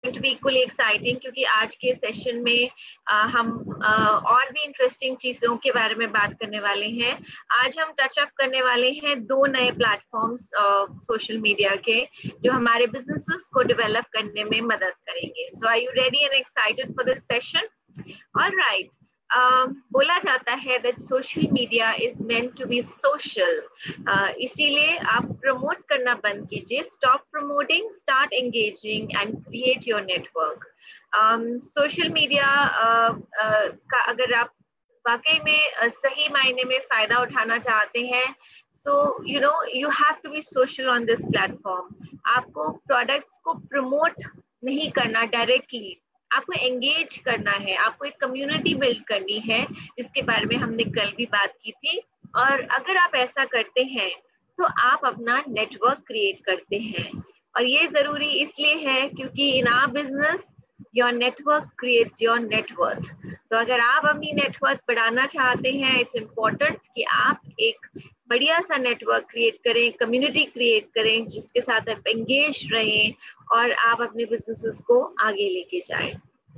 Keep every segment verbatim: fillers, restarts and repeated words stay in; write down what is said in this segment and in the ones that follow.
to be equally exciting क्योंकि आज के सेशन में आ, हम आ, और भी इंटरेस्टिंग चीजों के बारे में बात करने वाले हैं। आज हम टच अप करने वाले हैं दो नए प्लेटफॉर्म्स सोशल मीडिया के जो हमारे बिजनेसेस को डेवलप करने में मदद करेंगे। So are you ready and excited for this session? Alright. Uh, बोला जाता है that social media is meant to be social. uh, इसीलिए आप प्रमोट करना बंद कीजिए, stop promoting, start engaging and create your network. um, social media uh, uh, का अगर आप वाकई में uh, सही मायने में फायदा उठाना चाहते हैं, so you know you have to be social on this platform. आपको प्रोडक्ट्स को प्रमोट नहीं करना डायरेक्टली, आपको एंगेज करना है, आपको एक कम्युनिटी बिल्ड करनी है जिसके बारे में हमने कल भी बात की थी। और अगर आप ऐसा करते हैं तो आप अपना नेटवर्क क्रिएट करते हैं, और ये जरूरी इसलिए है क्योंकि in our business your network creates your net worth. तो अगर आप अपनी नेटवर्क बढ़ाना चाहते हैं, इट्स इम्पोर्टेंट कि आप एक बढ़िया सा नेटवर्क क्रिएट करें, कम्युनिटी क्रिएट करें जिसके साथ आप एंगेज रहें और आप अपने बिजनेसेस को आगे लेके जाएं।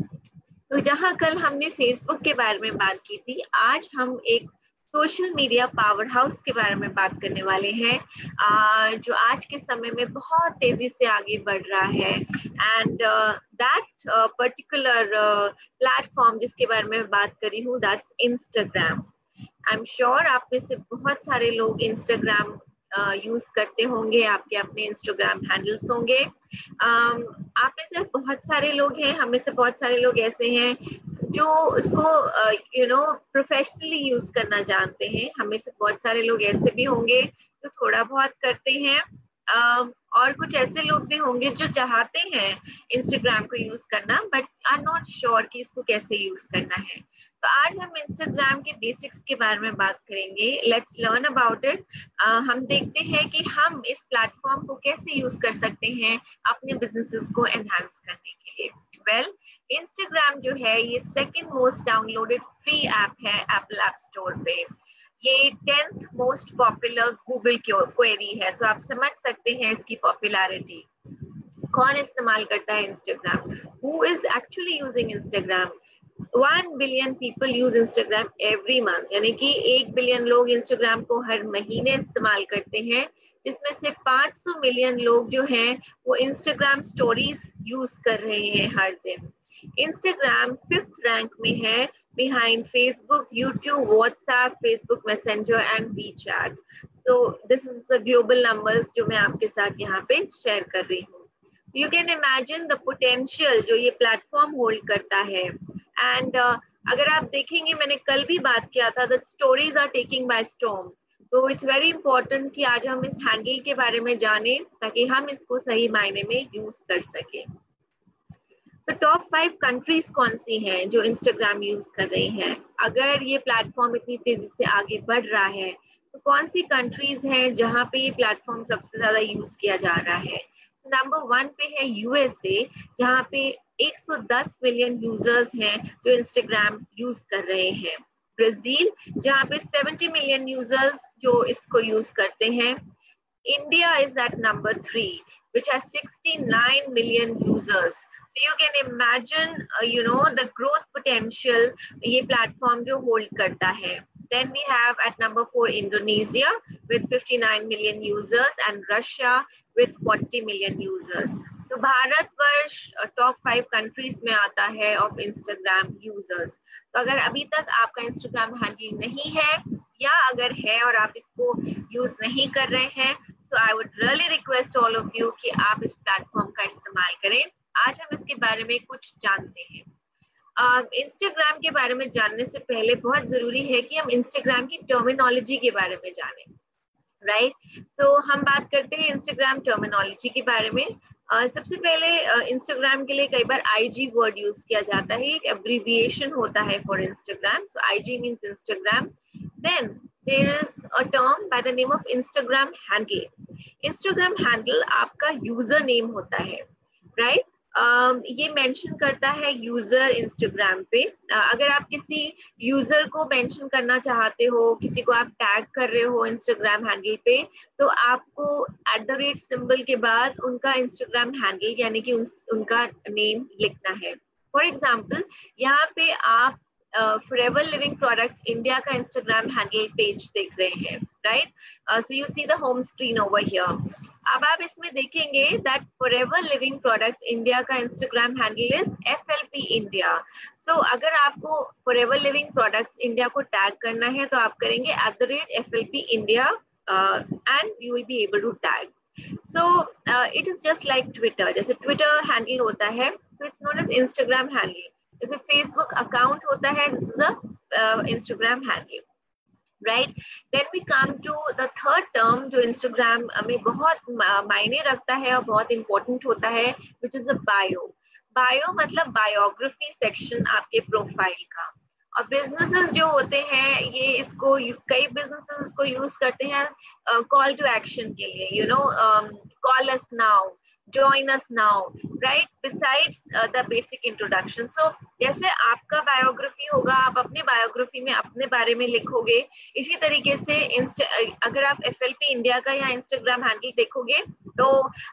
तो जहां कल हमने फेसबुक के बारे में बात की थी, आज हम एक सोशल मीडिया पावर हाउस के बारे में बात करने वाले हैं जो आज के समय में बहुत तेजी से आगे बढ़ रहा है। एंड दैट पर्टिकुलर प्लेटफॉर्म जिसके बारे में बात करी हूँ, that's Instagram. I am sure आप में से बहुत सारे लोग इंस्टाग्राम यूज uh, करते होंगे, आपके अपने इंस्टाग्राम हैंडल्स होंगे। um, आप में से बहुत सारे लोग हैं, हम में से बहुत सारे लोग ऐसे हैं जो उसको यू नो प्रोफेशनली यूज करना जानते हैं। हम में से बहुत सारे लोग ऐसे भी होंगे जो थोड़ा बहुत करते हैं, uh, और कुछ ऐसे लोग भी होंगे जो चाहते हैं इंस्टाग्राम को यूज करना बट आर नॉट श्योर कि इसको कैसे यूज करना है। तो आज हम इंस्टाग्राम के बेसिक्स के बारे में बात करेंगे। Let's learn about it. हम देखते हैं कि हम इस प्लेटफॉर्म को कैसे यूज कर सकते हैं अपने बिजनेसेस को एनहांस करने के लिए। वेल, इंस्टाग्राम जो है ये second most downloaded free app है एप्पल ऐप स्टोर पे। ये tenth most popular Google query है, तो आप समझ सकते हैं इसकी पॉपुलैरिटी। कौन इस्तेमाल करता है Instagram? Who is actually using Instagram? One billion people use Instagram every month, यानी कि एक बिलियन लोग इंस्टाग्राम को हर महीने इस्तेमाल करते हैं, जिसमें से पाँच सौ मिलियन लोग जो हैं वो इंस्टाग्राम स्टोरीज यूज कर रहे हैं हर दिन। इंस्टाग्राम फिफ्थ रैंक में है behind Facebook, YouTube, WhatsApp, Facebook Messenger and WeChat. So this is the global numbers जो मैं आपके साथ यहाँ पे शेयर कर रही हूँ। You can imagine the potential जो ये प्लेटफॉर्म होल्ड करता है। एंड uh, अगर आप देखेंगे, मैंने कल भी बात किया था that stories are taking by storm. तो इट्स वेरी इंपॉर्टेंट कि आज हम इस हैंडल के बारे में जानें ताकि हम इसको सही मायने में यूज कर सकें। तो टॉप फाइव कंट्रीज कौन सी हैं जो इंस्टाग्राम यूज कर रही हैं? अगर ये प्लेटफॉर्म इतनी तेजी से आगे बढ़ रहा है तो कौन सी कंट्रीज हैं जहाँ पे ये प्लेटफॉर्म सबसे ज्यादा यूज किया जा रहा है? नंबर वन पे है यूएसए, जहाँ पे एक सौ दस मिलियन यूजर्स हैं जो इंस्टाग्राम यूज कर रहे हैं। ब्राजील, जहाँ पे सत्तर मिलियन यूजर्स जो इसको यूज करते हैं। India is at number three which has sixty-nine million users. So you can imagine uh, you know the growth potential ये platform जो hold करता है। Then we have at number four Indonesia with fifty-nine million users and Russia with forty million users. तो Bharatvarsh top five countries में आता है of Instagram users. तो अगर अभी तक आपका इंस्टाग्राम हैंडल नहीं है या अगर है और आप इसको यूज नहीं कर रहे हैं, so I would really request all of you कि आप इस प्लेटफॉर्म का इस्तेमाल करें। आज हम इसके बारे में कुछ जानते हैं। इंस्टाग्राम uh, के बारे में जानने से पहले बहुत जरूरी है कि हम इंस्टाग्राम की टर्मिनोलॉजी के बारे में जानें, राइट right? तो so, हम बात करते हैं इंस्टाग्राम टर्मिनोलॉजी के बारे में। uh, सबसे पहले इंस्टाग्राम uh, के लिए कई बार आईजी वर्ड यूज किया जाता है, एक एब्रिविएशन होता है for Instagram. So IG means Instagram. Then there is a term by the name of Instagram handle. Instagram handle आपका यूजर नेम होता है, राइट right? uh, ये मेंशन करता है यूजर इंस्टाग्राम पे। uh, अगर आप किसी यूजर को मेंशन करना चाहते हो, किसी को आप टैग कर रहे हो इंस्टाग्राम हैंडल पे, तो आपको एट द रेट सिंबल के बाद उनका इंस्टाग्राम हैंडल यानी कि उन, उनका नेम लिखना है। फॉर एग्जाम्पल यहाँ पे आप फॉरएवर लिविंग प्रोडक्ट्स इंडिया का इंस्टाग्राम हैंडल पेज देख रहे हैं, right? So you see the home screen over here. अब आप इसमें देखेंगे that Forever Living Products India का Instagram handle is F L P India. So अगर आपको फॉरएवर लिविंग प्रोडक्ट्स इंडिया को टैग करना है तो आप करेंगे at the rate F L P India and you will be able to tag. So it is just like Twitter, जैसे Twitter handle होता है, so it's known as Instagram handle. जैसे फेसबुक अकाउंट होता है, this is a Instagram handle, right? Then we come to the third term जो Instagram में बहुत मायने रखता है और बहुत इंपॉर्टेंट होता है, which is a bio. Bio मतलब बायोग्राफी सेक्शन आपके प्रोफाइल का। और बिजनेसेस जो होते हैं ये इसको, कई बिजनेसेस इसको यूज करते हैं कॉल टू एक्शन के लिए, you know, call us now, join us now, right? Besides uh, the basic introduction. So जैसे आपका बायोग्राफी होगा, आप अपने बायोग्राफी में अपने बारे में लिखोगे, इसी तरीके से अगर आप एफ एल पी इंडिया का या इंस्टाग्राम हैंडल देखोगे तो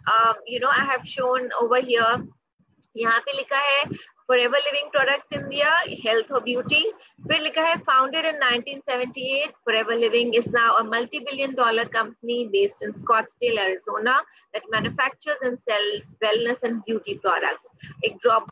you know I have shown over here, यहाँ पे लिखा है Forever Living Products India, health और ब्यूटी। फिर लिखा है founded in nineteen seventy eight, Forever Living is now a multi billion dollar company based in Scottsdale Arizona that manufactures and sells wellness and beauty products. एक drop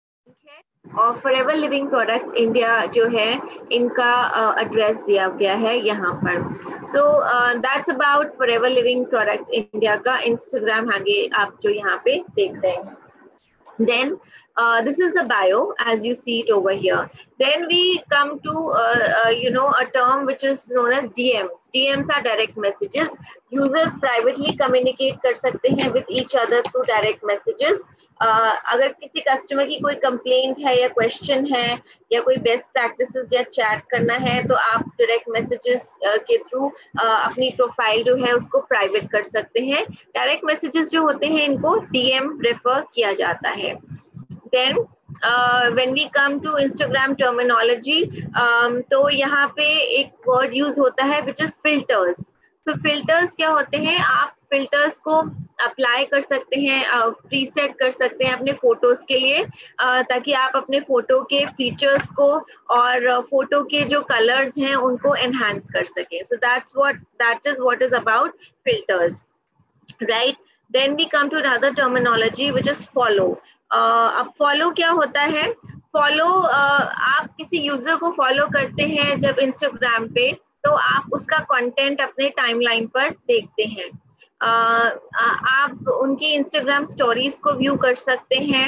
है और forever Living Products India जो है इनका address uh, दिया गया है यहाँ पर। So that's about Forever Living Products India का इंस्टाग्राम हैंडल आप जो यहाँ पे देख रहे हैं। Then uh, this is the bio as you see it over here. Then we come to uh, uh, you know a term which is known as D Ms. D Ms are direct messages. Users privately communicate कर सकते हैं with each other through direct messages. uh, अगर किसी customer की कोई complaint है या question है या कोई बेस्ट प्रैक्टिसेस या चैट करना है तो आप डायरेक्ट मैसेजेस uh, के थ्रू uh, अपनी प्रोफाइल जो है उसको प्राइवेट कर सकते हैं। डायरेक्ट मैसेजेस जो होते हैं इनको डीएम रेफर किया जाता है। Then when we come to Instagram terminology, तो यहाँ पे एक वर्ड यूज होता है विच इज फिल्टर्स। तो फिल्टर्स क्या होते हैं, आप फिल्टर्स को अप्लाई कर सकते हैं, प्रीसेट uh, कर सकते हैं अपने फोटोज के लिए, uh, ताकि आप अपने फोटो के फीचर्स को और फोटो uh, के जो कलर्स हैं उनको एनहांस कर सकें। So that's what that is what is about filters, right? Then we come to another terminology which is follow. अब फॉलो क्या होता है? फॉलो, uh, आप किसी यूजर को फॉलो करते हैं जब इंस्टाग्राम पे, तो आप उसका कंटेंट अपने टाइमलाइन पर देखते हैं। Uh, आप उनकी इंस्टाग्राम स्टोरीज को व्यू कर सकते हैं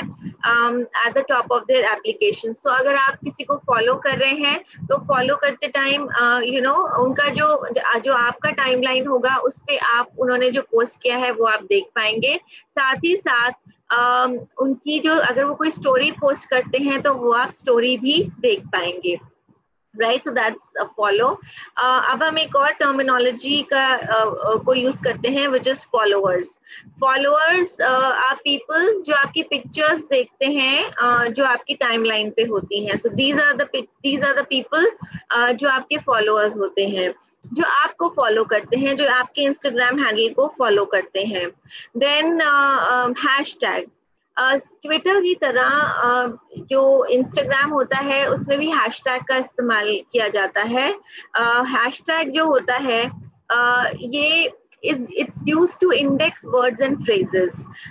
at the top of their application. So अगर आप किसी को फॉलो कर रहे हैं तो फॉलो करते टाइम यू नो उनका जो जो आपका टाइमलाइन होगा उस पे आप उन्होंने जो पोस्ट किया है वो आप देख पाएंगे। साथ ही साथ uh, उनकी जो अगर वो कोई स्टोरी पोस्ट करते हैं तो वो आप स्टोरी भी देख पाएंगे, right? So that's a follow. अब हम एक और टर्मिनोलॉजी का uh, को यूज करते हैं which is followers. Followers are people जो आपकी पिक्चर्स देखते हैं, uh, जो आपकी टाइमलाइन पे होती हैं। So these are the these are the people जो आपके फॉलोअर्स होते हैं, जो आपको फॉलो करते हैं, जो आपके इंस्टाग्राम हैंडल को फॉलो करते हैं। देन हैशटैग, ट्विटर uh, की तरह uh, जो इंस्टाग्राम होता है उसमें भी हैशटैग का इस्तेमाल किया जाता है। हैशटैग uh, जो होता है uh, ये is it's use to index words and phrases.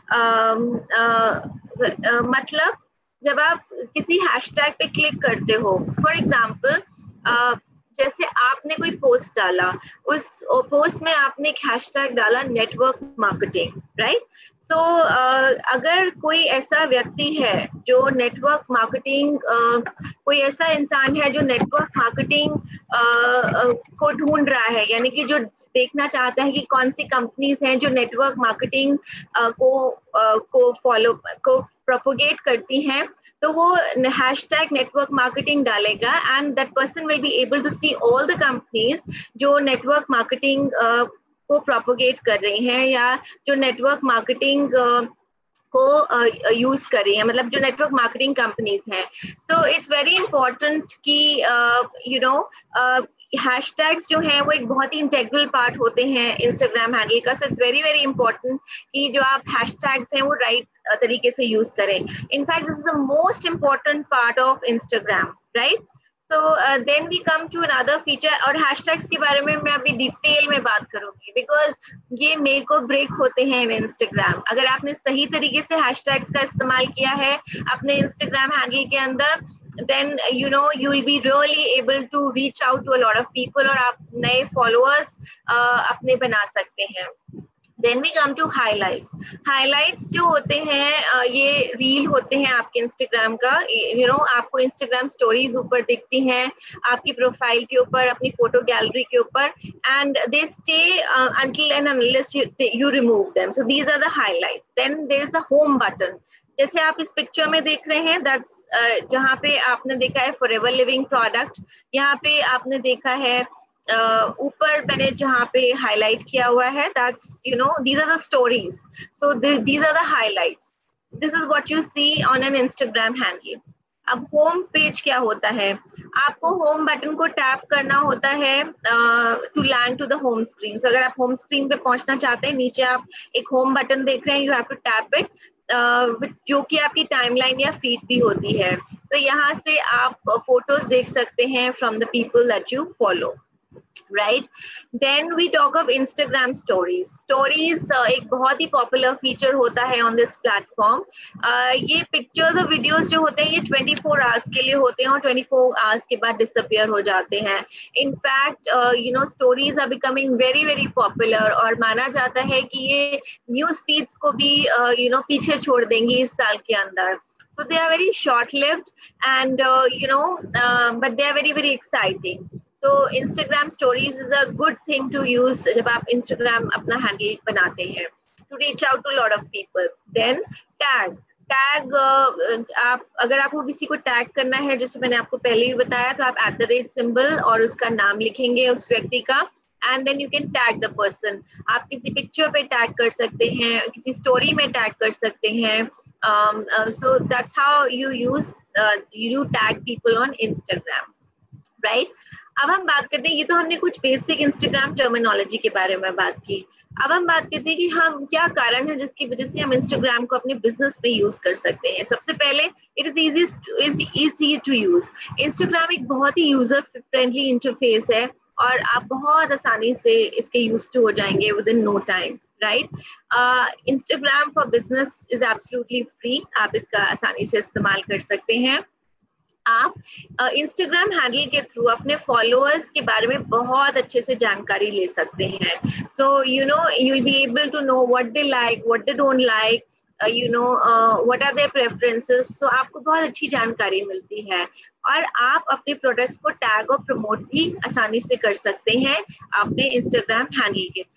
मतलब जब आप किसी हैशटैग पे क्लिक करते हो, फॉर एग्जांपल uh, जैसे आपने कोई पोस्ट डाला, उस पोस्ट में आपने एक हैशटैग डाला नेटवर्क मार्केटिंग, राइट? तो uh, अगर कोई ऐसा व्यक्ति है जो नेटवर्क मार्केटिंग, uh, कोई ऐसा इंसान है जो नेटवर्क मार्केटिंग uh, uh, को ढूंढ रहा है, यानी कि जो देखना चाहता है कि कौन सी कंपनीज हैं जो नेटवर्क मार्केटिंग uh, को uh, को फॉलो को प्रोपोगेट करती हैं, तो वो हैशटैग नेटवर्क मार्केटिंग डालेगा and that person will be able to see all the companies जो नेटवर्क मार्केटिंग uh, को प्रोपोगेट कर रही हैं या जो नेटवर्क मार्केटिंग को यूज uh, करें, मतलब जो नेटवर्क मार्केटिंग कंपनीज हैं. सो इट्स वेरी इंपॉर्टेंट कि यू नो हैशटैग्स जो हैं वो एक बहुत ही इंटेग्रल पार्ट होते हैं इंस्टाग्राम हैंडल का. So it's very very important कि जो आप हैशटैग्स हैं वो राइट right, uh, तरीके से यूज करें. In fact this is the most important part of Instagram, right. So then we come to another feature, और हैशटैग्स के बारे में मैं अभी डिटेल में बात करूंगी बिकॉज ये मेक और ब्रेक होते हैं इन इंस्टाग्राम. अगर आपने सही तरीके से हैशटैग्स का इस्तेमाल किया है अपने इंस्टाग्राम हैंडल के अंदर, then you know you will be really able to reach out to a lot of people और आप नए followers uh, अपने बना सकते हैं. Then we come to highlights. Highlights जो होते हैं uh, ये रील होते हैं आपके इंस्टाग्राम का. you know आपको इंस्टाग्राम स्टोरीज ऊपर दिखती हैं आपकी प्रोफाइल के ऊपर, अपनी फोटो गैलरी के ऊपर, and they stay uh, until and unless you, you remove them. So these are the highlights. Then there is a home button. जैसे आप इस पिक्चर में देख रहे हैं, दैट्स uh, जहाँ पे आपने देखा है फॉरएवर लिविंग प्रोडक्ट, यहाँ पे आपने देखा है ऊपर uh, मैंने जहाँ पे हाईलाइट किया हुआ है, that's you know these are the stories. So these are the highlights. This is what you see on an Instagram handle. अब होम पेज क्या होता है, आपको होम बटन को टैप करना होता है to land to the home screen. So अगर आप होम स्क्रीन पे पहुंचना चाहते हैं, नीचे आप एक होम बटन देख रहे हैं, you have to tap it, जो कि आपकी टाइमलाइन या फीड भी होती है. तो यहाँ से आप फोटोज देख सकते हैं from the people that you follow, right. Then we talk of Instagram stories. Stories एक बहुत ही पॉपुलर फीचर होता है ऑन दिस प्लेटफॉर्म. ये पिक्चर्स और वीडियोस जो होते हैं ये ट्वेंटी फोर आवर्स के लिए होते हैं और ट्वेंटी फोर आवर्स के बाद डिसअपियर हो जाते हैं. In fact you know stories are becoming very very popular और माना जाता है कि ये न्यूज फीड्स को भी यू नो पीछे छोड़ देंगी इस साल के अंदर. So they are very short-lived and uh, you know, uh, but they are very very exciting. So Instagram stories is a good thing to use जब आप Instagram अपना handle बनाते हैं to reach out to a lot of people. Then tag. Tag uh, आप अगर आपको किसी को टैग करना है, जैसे मैंने आपको पहले भी बताया, तो आप एट द रेट सिंबल और उसका नाम लिखेंगे उस व्यक्ति का, and then you can tag the person. आप किसी पिक्चर पे टैग कर सकते हैं, किसी स्टोरी में टैग कर सकते हैं. um, uh, so that's how you use uh, you tag people on Instagram, right? अब हम बात करते हैं, ये तो हमने कुछ बेसिक इंस्टाग्राम टर्मिनोलॉजी के बारे में बात की. अब हम बात करते हैं कि हम क्या कारण है जिसकी वजह से हम इंस्टाग्राम को अपने बिजनेस में यूज कर सकते हैं. सबसे पहले it is easy easy to use. Instagram एक बहुत ही यूजर फ्रेंडली इंटरफेस है और आप बहुत आसानी से इसके यूज टू हो जाएंगे within no time, right. Instagram for business is absolutely free. आप इसका आसानी से इस्तेमाल कर सकते हैं. आप इंस्टाग्राम uh, हैंडल के थ्रू अपने फॉलोअर्स के बारे में बहुत अच्छे से जानकारी ले सकते हैं. So you know you will be able to know what they like, what they don't like, you know what are their preferences. So आपको बहुत अच्छी जानकारी मिलती है और आप अपने प्रोडक्ट्स को टैग और प्रमोट भी आसानी से कर सकते हैं अपने इंस्टाग्राम हैंडल के थ्रू.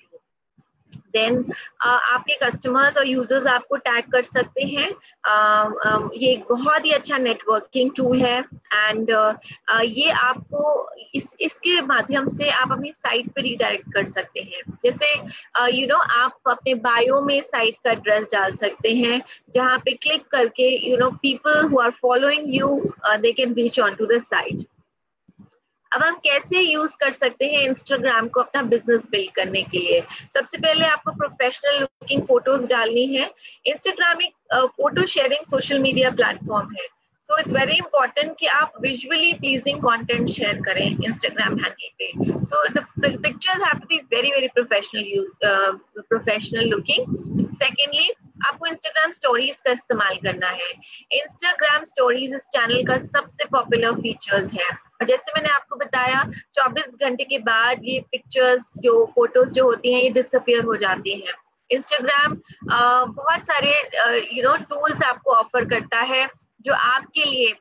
देन uh, आपके कस्टमर्स और यूजर्स आपको टैग कर सकते हैं. uh, um, ये एक बहुत ही अच्छा नेटवर्किंग टूल है एंड uh, uh, ये आपको इस इसके माध्यम से आप अपनी साइट पे रिडायरेक्ट कर सकते हैं. जैसे यू नो आप अपने बायो में साइट का एड्रेस डाल सकते हैं जहाँ पे क्लिक करके you know people who are following you they can reach on to the site. अब हम कैसे यूज कर सकते हैं इंस्टाग्राम को अपना बिजनेस बिल्ड करने के लिए. सबसे पहले आपको प्रोफेशनल लुकिंग फोटोज डालनी है. इंस्टाग्राम एक photo sharing social media platform है, सो इट्स वेरी इंपॉर्टेंट कि आप विजुअली प्लीजिंग कंटेंट शेयर करें इंस्टाग्राम हैंडल पे. So the pictures have to be very very professional professional looking. Secondly आपको Instagram stories का इस्तेमाल करना है. इंस्टाग्राम स्टोरीज इस चैनल का सबसे पॉपुलर फीचर्स है और जैसे मैंने आपको बताया चौबीस घंटे के बाद ये पिक्चर्स जो फोटोज जो होती हैं ये डिसअपियर हो जाती हैं. इंस्टाग्राम uh, बहुत सारे यू नो टूल्स आपको ऑफर करता है जो आपके लिए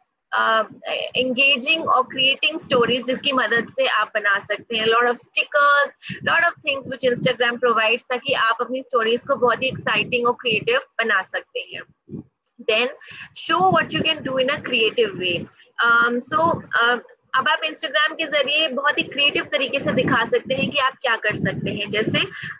एंगेजिंग uh, और क्रिएटिंग स्टोरीज जिसकी मदद से आप बना सकते हैं. Lot of stickers, lot of things which Instagram provides ताकि आप अपनी स्टोरीज को बहुत ही एक्साइटिंग और क्रिएटिव बना सकते हैं. Then show what you can do in a creative way. So अब आप इंस्टाग्राम के जरिए बहुत ही क्रिएटिव तरीके से दिखा सकते हैं कि आप क्या कर सकते हैं. जैसे आप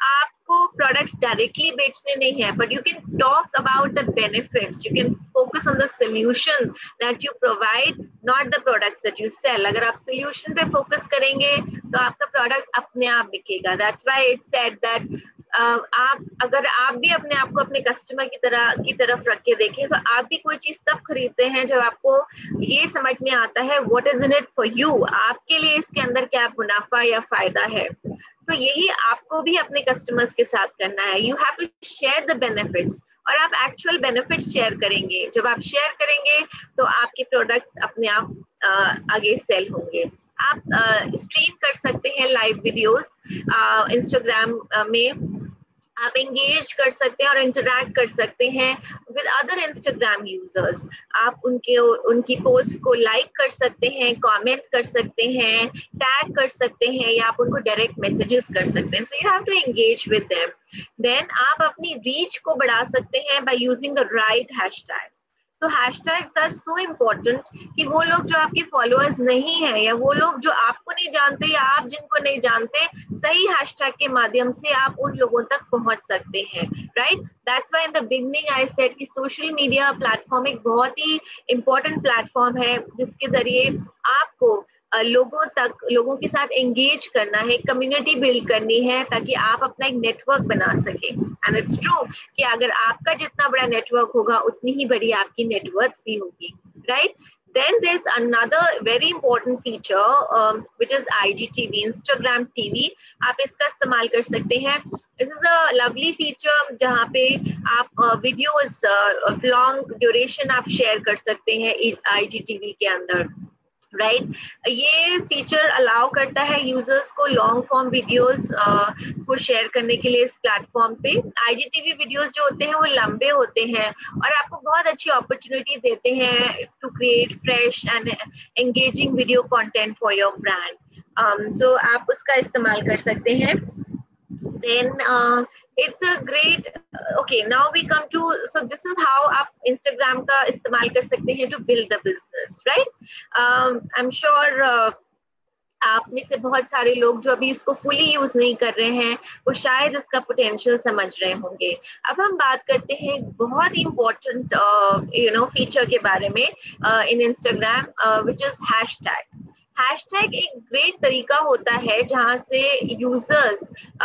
आपको प्रोडक्ट्स डायरेक्टली बेचने नहीं है, but you can talk about the benefits, you can focus on the solution that you provide, not the products that you sell. अगर आप सोल्यूशन पे फोकस करेंगे तो आपका प्रोडक्ट अपने आप बिकेगा। That's why it's said that Uh, आप अगर आप भी अपने आप को अपने कस्टमर की तरह की तरफ रख के देखें, तो आप भी कोई चीज तब खरीदते हैं जब आपको ये समझ में आता है what is in it for you, आपके लिए इसके अंदर क्या मुनाफा या फायदा है। तो यही आपको भी अपने कस्टमर्स के साथ करना है। You have to share the benefits, और आप एक्चुअल बेनिफिट्स शेयर करेंगे। जब आप शेयर करेंगे तो आपके प्रोडक्ट्स अपने आप uh, आगे सेल होंगे। आप स्ट्रीम uh, कर सकते हैं लाइव वीडियोस इंस्टाग्राम uh, में, आप एंगेज कर सकते हैं और इंटरैक्ट कर सकते हैं विद अदर इंस्टाग्राम यूजर्स। आप उनके उनकी पोस्ट को लाइक कर सकते हैं, कमेंट कर सकते हैं, टैग कर सकते हैं, या आप उनको डायरेक्ट मैसेजेस कर सकते हैं। So you have to engage with them. Then आप अपनी रीच को बढ़ा सकते हैं by using the right hashtags. तो हैशटैग्स आर सो इम्पोर्टेंट कि वो लोग जो आपके फॉलोअर्स नहीं है, या वो लोग जो आपको नहीं जानते, या आप जिनको नहीं जानते, सही हैशटैग के माध्यम से आप उन लोगों तक पहुंच सकते हैं, right. That's why in the beginning I said कि सोशल मीडिया प्लेटफॉर्म एक बहुत ही इम्पोर्टेंट प्लेटफॉर्म है, जिसके जरिए आपको लोगों तक लोगों के साथ एंगेज करना है, कम्युनिटी बिल्ड करनी है, ताकि आप अपना एक नेटवर्क बना सके। एंड इट्स ट्रू कि अगर आपका जितना बड़ा नेटवर्क होगा, उतनी ही बड़ी आपकी नेटवर्क भी होगी, right. Then there's another very important feature um, which is I G T V, Instagram T V. आप इसका इस्तेमाल कर सकते हैं। This is a lovely feature जहाँ पे आप वीडियोस लॉन्ग ड्यूरेशन आप शेयर कर सकते हैं I G T V के अंदर, राइट right? ये फीचर अलाउ करता है यूजर्स को लॉन्ग फॉर्म वीडियोस को शेयर करने के लिए इस प्लेटफॉर्म पे। आईजीटीवी वीडियोस जो होते हैं वो लंबे होते हैं और आपको बहुत अच्छी अपॉर्चुनिटी देते हैं to create fresh and engaging video content for your brand. So आप उसका इस्तेमाल कर सकते हैं। Then uh, it's a great okay now we come to so this is how आप Instagram का इस्तेमाल कर सकते हैं to build the business, right? um, I'm sure uh, आप में से बहुत सारे लोग जो अभी इसको फुली यूज नहीं कर रहे हैं, वो शायद इसका पोटेंशियल समझ रहे होंगे। अब हम बात करते हैं बहुत ही इम्पोर्टेंट यू नो फीचर के बारे में in Instagram which is hashtag. Hashtag एक ग्रेट तरीका होता है जहाँ से यूजर्स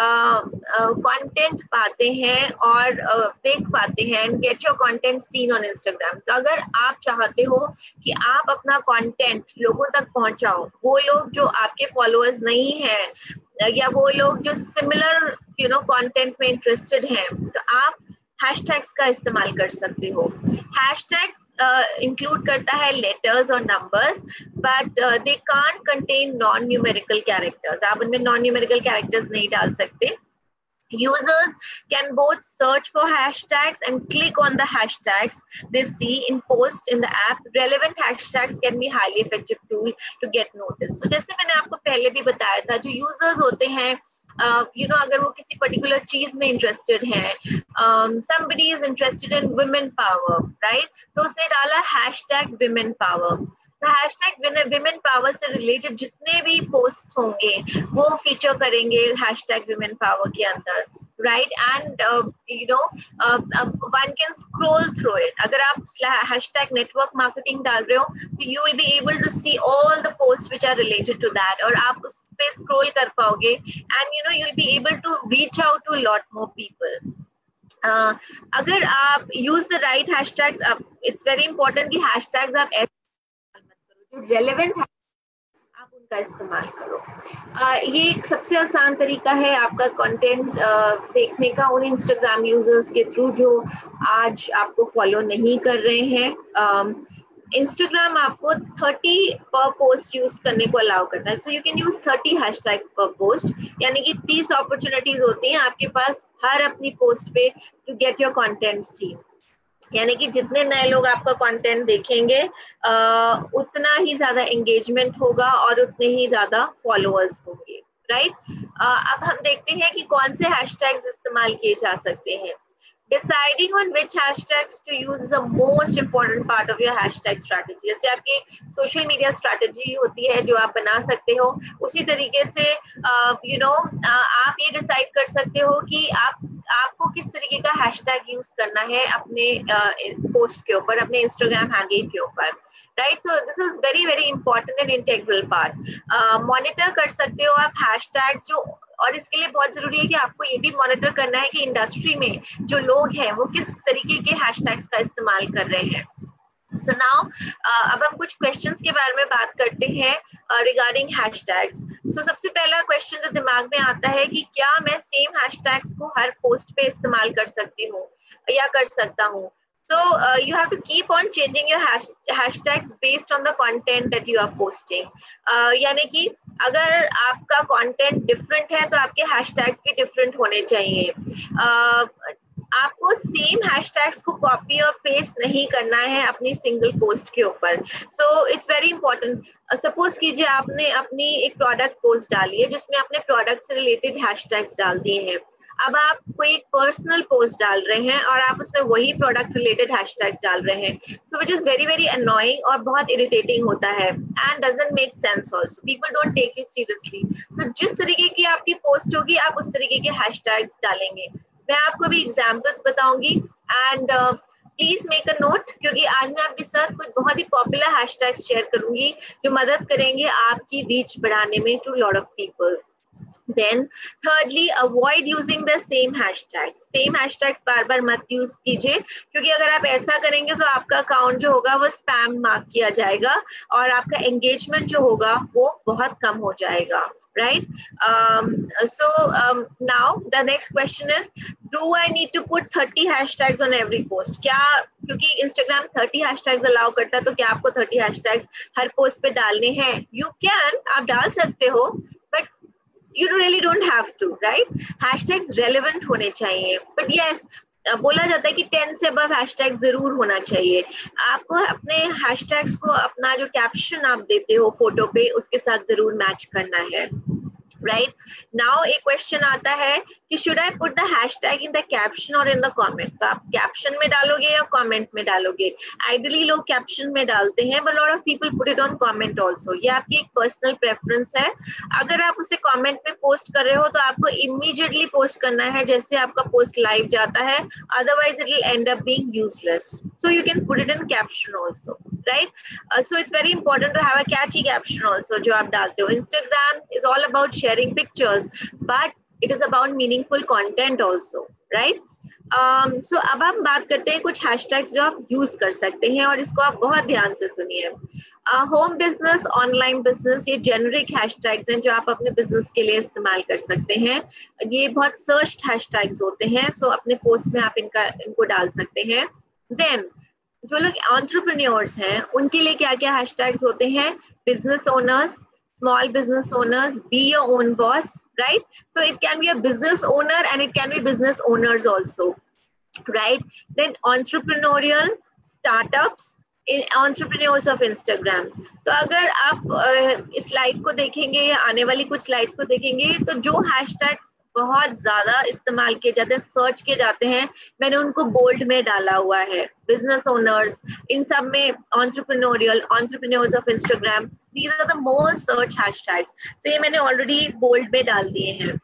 कंटेंट पाते हैं और uh, देख पाते हैं and get your content seen on Instagram. तो अगर आप चाहते हो कि आप अपना कंटेंट लोगों तक पहुंचाओ, वो लोग जो आपके फॉलोअर्स नहीं हैं या वो लोग जो सिमिलर यू नो कंटेंट में इंटरेस्टेड हैं, तो आप हैशटैग्स का इस्तेमाल कर सकते हो। हैशटैग्स इंक्लूड करता है लेटर्स और numbers, but they can't contain non numerical characters. आप उनमें नॉन न्यूमेरिकल कैरेक्टर्स नहीं डाल सकते। Users can both search for hashtags and click on the hashtags they see in post in the app. Relevant hashtags can be highly effective tool to get noticed. So जैसे मैंने आपको पहले भी बताया था, जो users होते हैं you uh, know you know, अगर वो किसी पर्टिकुलर चीज में इंटरेस्टेड हैं, somebody is interested in women power, right? तो उसने डाला hashtag women power। Hashtag women power से रिलेटेड जितने भी पोस्ट होंगे वो फीचर करेंगे हैशटैग विमेन पावर के अंदर, right. And you know one can scroll through it. अगर आप हैशटैग नेटवर्क मार्केटिंग डाल रहे हो तो you will be able to see all the post which are related to that, और आप उस पे स्क्रॉल कर पाओगे and you know you will be able to reach out to lot more people. Uh, अगर आप use the right hashtags, it's very important कि hashtags आप ऐसे जो रेलेवेंट है आप उनका इस्तेमाल करो। uh, ये एक सबसे आसान तरीका है आपका कंटेंट uh, देखने का उन इंस्टाग्राम यूजर्स के थ्रू जो आज आपको फॉलो नहीं कर रहे हैं। इंस्टाग्राम um, आपको तीस पर पोस्ट यूज करने को अलाउ करता है, सो यू कैन यूज तीस हैशटैग्स पर पोस्ट, यानी कि तीस अपॉर्चुनिटीज होती हैं आपके पास हर अपनी पोस्ट पे to get your content seen. यानी कि जितने नए लोग आपका कंटेंट देखेंगे आ, उतना ही ज्यादा एंगेजमेंट होगा और उतने ही ज्यादा फॉलोअर्स होंगे, राइट। अब हम देखते हैं कि कौन से हैशटैग्स इस्तेमाल किए जा सकते हैं। Deciding on which hashtags to use is the most important part of your hashtag strategy. जैसे आपकी social media strategy होती है जो आप बना सकते हो, उसी तरीके से यू नो आप ये decide कर सकते हो कि आप आपको किस तरीके का हैशटैग यूज करना है अपने पोस्ट uh, के ऊपर, अपने इंस्टाग्राम हैंडल के ऊपर, right. So this is very very important and integral part. Monitor कर सकते हो आप हैशटैग्स जो, और इसके लिए बहुत जरूरी है कि आपको ये भी मॉनिटर करना है कि इंडस्ट्री में जो लोग हैं वो किस तरीके के हैशटैग्स का इस्तेमाल कर रहे हैं. सो so नाउ uh, अब हम कुछ क्वेश्चंस के बारे में बात करते हैं रिगार्डिंग हैशटैग्स. सो सबसे पहला क्वेश्चन जो दिमाग में आता है कि क्या मैं सेम हैशटैग्स को हर पोस्ट पे इस्तेमाल कर सकती हूँ या कर सकता हूँ. So uh, you have to keep on changing your hash, hashtags based on the content that you are posting. Uh, यानी कि अगर आपका content different है तो आपके hashtags भी different होने चाहिए. uh, आपको सेम हैशटैग्स को कॉपी और पेस्ट नहीं करना है अपनी सिंगल पोस्ट के ऊपर. So it's very important. Suppose कीजिए आपने अपनी एक प्रोडक्ट पोस्ट डाली है जिसमें आपने प्रोडक्ट से रिलेटेड हैशटैग्स डाल दिए हैं. अब आप कोई एक पर्सनल पोस्ट डाल रहे हैं और आप उसमें वही प्रोडक्ट रिलेटेड हैशटैग्स डाल रहे हैं, so which is very very annoying और बहुत इरिटेटिंग होता है and doesn't make sense also. People don't take it seriously. तो जिस तरीके की आपकी पोस्ट होगी आप उस तरीके के हैशटैग्स डालेंगे. मैं आपको भी एग्जांपल्स बताऊंगी and please make a note, क्योंकि आज मैं आपके साथ कुछ बहुत ही पॉपुलर हैशटैग्स शेयर करूंगी जो मदद करेंगे आपकी रीच बढ़ाने में to lot of people. Then thirdly, avoid using the same hashtags. Same hashtags बार बार मत यूज कीजिए, क्योंकि अगर आप ऐसा करेंगे तो आपका अकाउंट जो होगा वो स्पैम मार्क किया जाएगा और आपका एंगेजमेंट जो होगा वो बहुत कम हो जाएगा. Right? Um, so um, now the next question is, do I need to put thirty hashtags on every post? क्या, क्योंकि Instagram thirty hashtags allow करता है, तो क्या आपको thirty hashtags हर पोस्ट पे डालने हैं? You can, आप डाल सकते हो, but you really don't have to, right? Hashtags relevant होने चाहिए. But yes, बोला जाता है कि ten से above hashtag जरूर होना चाहिए. आपको अपने hashtags को अपना जो कैप्शन आप देते हो फोटो पे उसके साथ जरूर मैच करना है. Right? Now एक क्वेश्चन आता है कि should I put the hashtag in the caption or in the comment? तो आप कैप्शन में डालोगे या कमेंट में डालोगे? आइडियली लोग कैप्शन में डालते हैं, but lot of people put it on comment also. ये आपकी एक पर्सनल प्रेफरेंस है. अगर आप उसे कमेंट में पोस्ट कर रहे हो तो आपको इमीडिएटली पोस्ट करना है जैसे आपका पोस्ट लाइव जाता है, otherwise it will end up being useless. So you can put it in caption also, right? Uh, so it's very important to have a catchy caption also जो आप डालते हो. Instagram is all about sharing pictures, but it is about meaningful content also, right? Um, so अब हम बात करते हैं कुछ hashtags जो आप यूज कर सकते हैं और इसको आप बहुत ध्यान से सुनिए. होम बिजनेस, ऑनलाइन बिजनेस, ये जेनरिक हैशटैग्स हैं जो आप अपने बिजनेस के लिए इस्तेमाल कर सकते हैं. ये बहुत सर्च्ड हैशटैग्स होते हैं, सो so अपने पोस्ट में आप इनका इनको डाल सकते हैं. देन जो लोग एंटरप्रेन्योर्स हैं उनके लिए क्या क्या हैशटैग्स होते हैं? Business owners, small business owners, be your own boss, right? So it can be a business owner and it can be business owners also, right? Then entrepreneurial, startups, entrepreneurs of Instagram. तो अगर आप इस slide को देखेंगे या आने वाली कुछ स्लाइड्स को देखेंगे तो जो हैशटैग्स बहुत ज्यादा इस्तेमाल किए जाते हैं, सर्च किए जाते हैं, मैंने उनको बोल्ड में डाला हुआ है. बिजनेस ओनर्स, इन सब में entrepreneurial, entrepreneurs of Instagram, these are the most search hashtags. तो ये मैंने ऑलरेडी बोल्ड में डाल दिए हैं.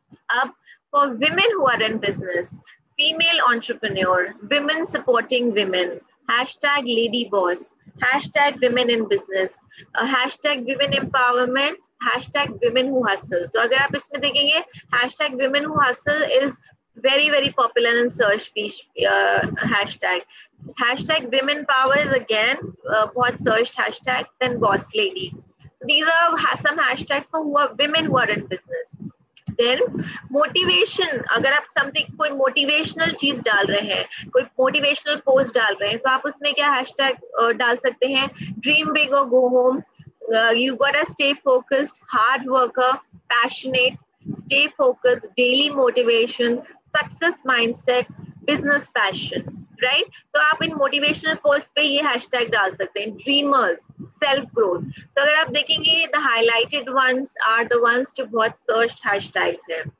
अब for women who are in business, female entrepreneur, women supporting women, hashtag lady boss, hashtag women in business, uh, hashtag women empowerment, hashtag women who hustle. तो अगर आप इसमें देखेंगे hashtag women who hustle is very very popular in search fish uh, hashtag. Hashtag women power is again uh, बहुत searched hashtag. Then boss lady. So these are some hashtags for who are women who are in business. Then motivation, अगर आप something कोई motivational चीज डाल रहे हैं, कोई motivational post डाल रहे हैं, तो आप उसमें क्या हैशटैग डाल सकते हैं? ड्रीम बिग और go home, you gotta stay focused, hard worker, passionate, stay focused, daily motivation, success mindset, business passion, right? तो आप इन मोटिवेशनल पोस्ट पे ये हैशटैग डाल सकते हैं. Dreamers, self growth. तो अगर आप देखेंगे the highlighted ones are the ones जो बहुत सर्च्ड हैशटैग्स हैं.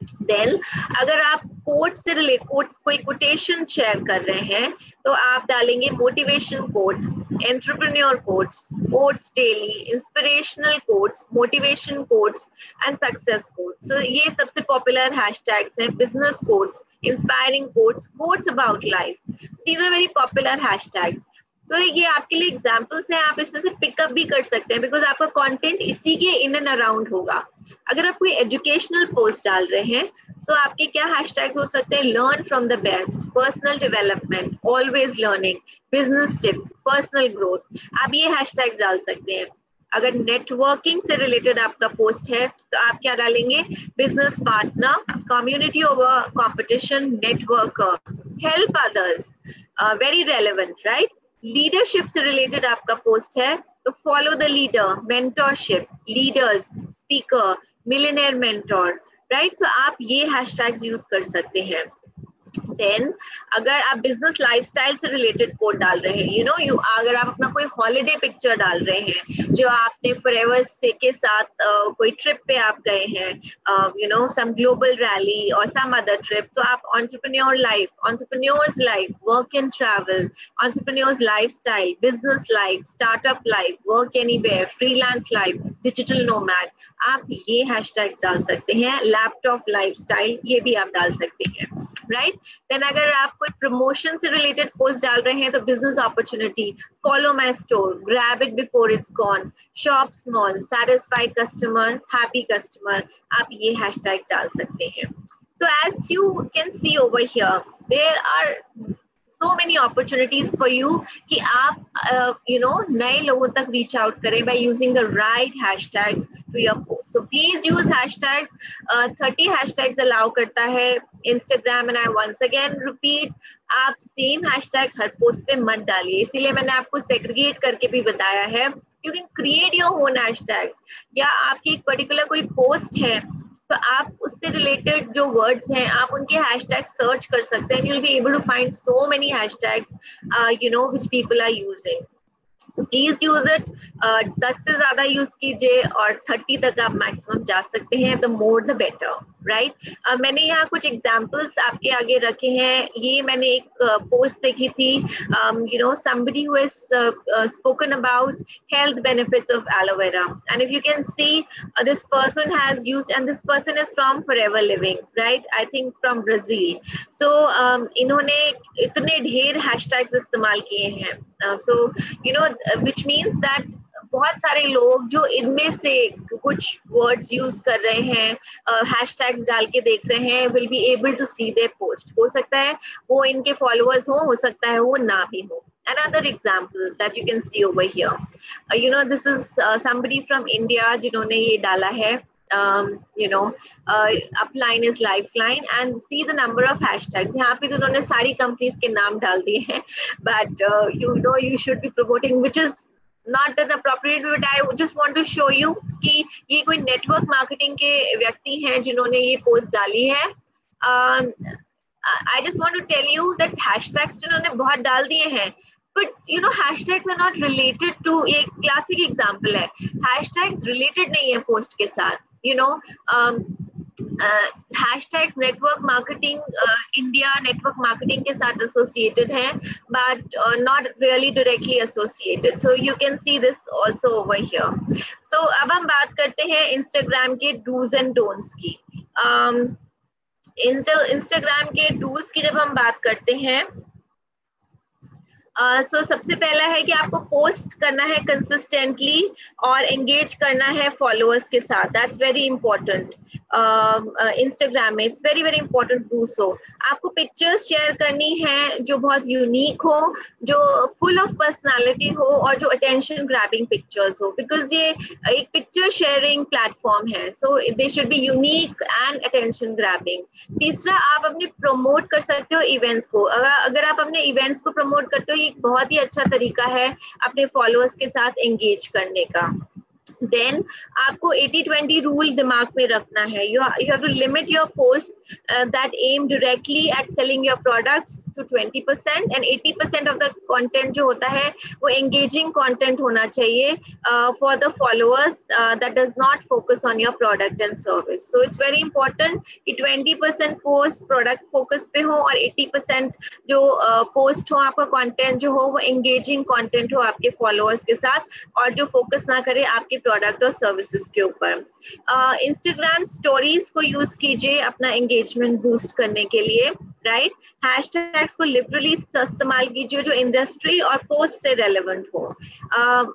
देन अगर आप कोट से रिलेट कोट कोई कोटेशन शेयर कर रहे हैं तो आप डालेंगे motivation quote, entrepreneur quotes, quotes daily, inspirational quotes, motivation quotes and success quotes. So ये सबसे पॉपुलर हैशटैग्स हैं, business quotes, inspiring quotes, quotes about life, these are very popular hashtags. तो ये आपके लिए एग्जाम्पल्स हैं, आप इसमें से पिकअप भी कर सकते हैं बिकॉज आपका कंटेंट इसी के इन एंड अराउंड होगा। अगर आप कोई एजुकेशनल पोस्ट डाल रहे हैं तो so आपके क्या हैशटैग्स हो सकते हैं, learn from the best, personal development, always learning, business tip, personal growth, आप ये हैशटैग्स डाल सकते हैं। अगर नेटवर्किंग से रिलेटेड आपका पोस्ट है तो आप क्या डालेंगे, business partner, community over competition, networker, help others, very relevant, right. Leadership से रिलेटेड आपका पोस्ट है तो follow the leader, mentorship, leaders, speaker, millionaire mentor, right. तो आप ये हैशटैग्स यूज कर सकते हैं। देन अगर आप बिजनेस लाइफस्टाइल से रिलेटेड कोड डाल रहे हैं, यू नो यू अगर आप अपना कोई हॉलिडे पिक्चर डाल रहे हैं जो आपने फॉरएवर से के साथ uh, कोई ट्रिप पे आप गए हैं, you know some global rally और सम अदर ट्रिप, तो आप entrepreneur life, entrepreneurs life, work and travel, entrepreneurs lifestyle, business life, startup life, work anywhere, freelance life, digital nomad, आप ये हैशटैग्स डाल सकते हैं। लैपटॉप लाइफस्टाइल, ये भी आप डाल सकते हैं, राइट। देन अगर आप कोई प्रमोशन से रिलेटेड पोस्ट डाल रहे हैं तो business opportunity, follow my store, grab it before it's gone, shop small, satisfied customer, happy customer, आप ये हैशटैग डाल सकते हैं। So as you can see over here, there are so many opportunities for you कि आप uh, you know नए लोगों तक reach out करें by using the right hashtags to your post. So please use hashtags. uh, thirty hashtags allow करता है Instagram, and I once again repeat, आप same hashtag हर post पे मत डालिए, इसीलिए मैंने आपको segregate करके भी बताया है। You can create your own hashtags, या आपकी एक particular कोई post है तो आप उससे रिलेटेड जो वर्ड्स हैं आप उनके हैशटैग सर्च कर सकते हैं। You will be able to find so many hashtags you know which people are using. Please use it. दस से ज्यादा यूज कीजिए और थर्टी तक आप मैक्सिमम जा सकते हैं, the more the better, right. मैंने यहाँ कुछ एग्जांपल्स आपके आगे रखे हैं। ये मैंने एक पोस्ट uh, देखी थी, you know somebody who has spoken about health benefits of aloe vera, and if you can see uh, this person has used, and this person is from Forever Living, right, I think from Brazil. So um, इन्होंने इतने ढेर hashtags इस्तेमाल किए हैं, uh, so you know uh, which means that बहुत सारे लोग जो इनमें से कुछ वर्ड्स यूज कर रहे हैं, हैशटैग्स uh, डाल के देख रहे हैं, will be able to see their post. हो सकता है वो इनके फॉलोअर्स हो हो सकता है वो ना भी हो। Another example that you can see over here, uh, you know this is uh, somebody from India जिन्होंने ये डाला है, um, you know uh, upline is lifeline, and see the number of hashtags। यहाँ पे तो उन्होंने सारी कंपनीज के नाम डाल दिए हैं, but uh, you know you should be promoting, which is not an appropriate, but I just want to show you कि ये कोई नेटवर्क मार्केटिंग के व्यक्ति हैं जिन्होंने ये पोस्ट डाली है। um, I just want to tell you that hashtags जिन्होंने बहुत डाल दिए हैं, but you know hashtags are not related to, एक क्लासिक एग्जांपल है, hashtags related नहीं है पोस्ट के साथ, you know um, uh, hashtags network marketing, uh, India network marketing के साथ associated हैं, but uh, not really directly associated. So you can see this also over here. So अब हम बात करते हैं Instagram के do's and don'ts की। um, Instagram के do's की जब हम बात करते हैं, सो uh, so सबसे पहला है कि आपको पोस्ट करना है कंसिस्टेंटली और एंगेज करना है फॉलोअर्स के साथ। That's very important. इंस्टाग्राम में it's very very important do so. आपको पिक्चर्स शेयर करनी है जो बहुत यूनिक हो, जो फुल ऑफ पर्सनालिटी हो और जो अटेंशन ग्रैबिंग पिक्चर्स हो, बिकॉज ये एक पिक्चर शेयरिंग प्लेटफॉर्म है, so they should be unique and attention grabbing. तीसरा, आप अपने प्रमोट कर सकते हो इवेंट्स को। अगर अगर आप अपने इवेंट्स को प्रमोट करते हो, एक बहुत ही अच्छा तरीका है अपने फॉलोअर्स के साथ एंगेज करने का। देन आपको eighty twenty रूल दिमाग में रखना है. You you have to limit your posts uh, that aim directly at selling your products to twenty percent and eighty percent of the content जो होता है वो engaging content होना चाहिए uh, for the followers uh, that does not focus on your product and service. So it's very important कि twenty percent post product focus पे हो और eighty percent जो uh, post हो आपका content जो हो वो engaging content हो आपके followers के साथ और जो focus ना करे आपके प्रोडक्ट और सर्विसेज के ऊपर. इंस्टाग्राम uh, स्टोरीज को यूज कीजिए अपना एंगेजमेंट बूस्ट करने के लिए, राइट. हैशटैग्स को लिबरली इस्तेमाल कीजिए जो इंडस्ट्री और पोस्ट से रेलेवेंट हो. uh,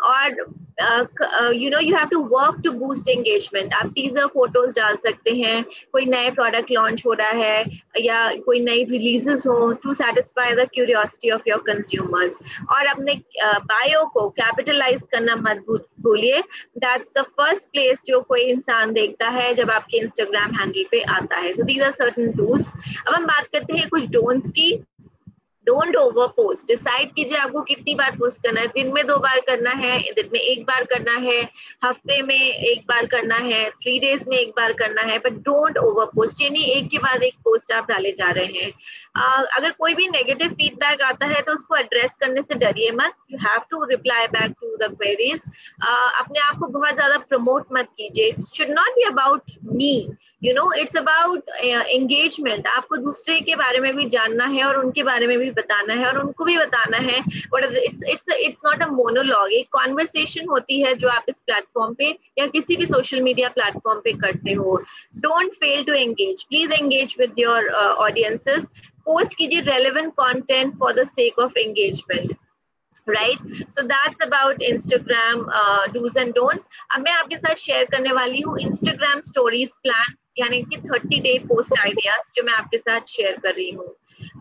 और you know you have to work to boost engagement. आप टीजर फोटोज डाल सकते हैं, कोई नए प्रोडक्ट लॉन्च हो रहा है या कोई नई रिलीजेस हो to satisfy the curiosity of your consumers. और अपने बायो uh, को कैपिटलाइज करना मत भूलिए. दैट्स द फर्स्ट प्लेस जो कोई इंसान देखता है जब आपके इंस्टाग्राम हैंडल पे आता है. So these are certain tools. अब हम बात करते हैं कुछ डोंट्स की. Don't over post. डिसाइड कीजिए आपको कितनी बार पोस्ट करना है. दिन में दो बार करना है, दिन में एक बार करना है, हफ्ते में एक बार करना है, थ्री डेज में एक बार करना है, बट डोंट ओवर पोस्ट. ये नहीं एक के बाद एक पोस्ट आप डाले जा रहे हैं. uh, अगर कोई भी नेगेटिव फीडबैक आता है तो उसको एड्रेस करने से डरिए मत. You have to reply back to the queries. अपने आप को बहुत ज्यादा प्रमोट मत कीजिए. It should not be about me, you know, it's about engagement. आपको दूसरे के बारे में भी जानना है और उनके बारे में भी बताना है और उनको भी बताना है. It's it's it's not a monologue. एक कॉन्वर्सेशन होती है जो आप इस प्लेटफॉर्म पे या किसी भी सोशल मीडिया प्लेटफॉर्म पे करते हो. Don't fail to engage. Please engage with your audiences. Post कीजिए relevant content for the sake of engagement, right. So that's about Instagram do's and don'ts. अब मैं आपके साथ शेयर करने वाली हूँ इंस्टाग्राम स्टोरीज प्लान, यानी कि थर्टी डे पोस्ट आइडियाज जो मैं आपके साथ शेयर कर रही हूँ.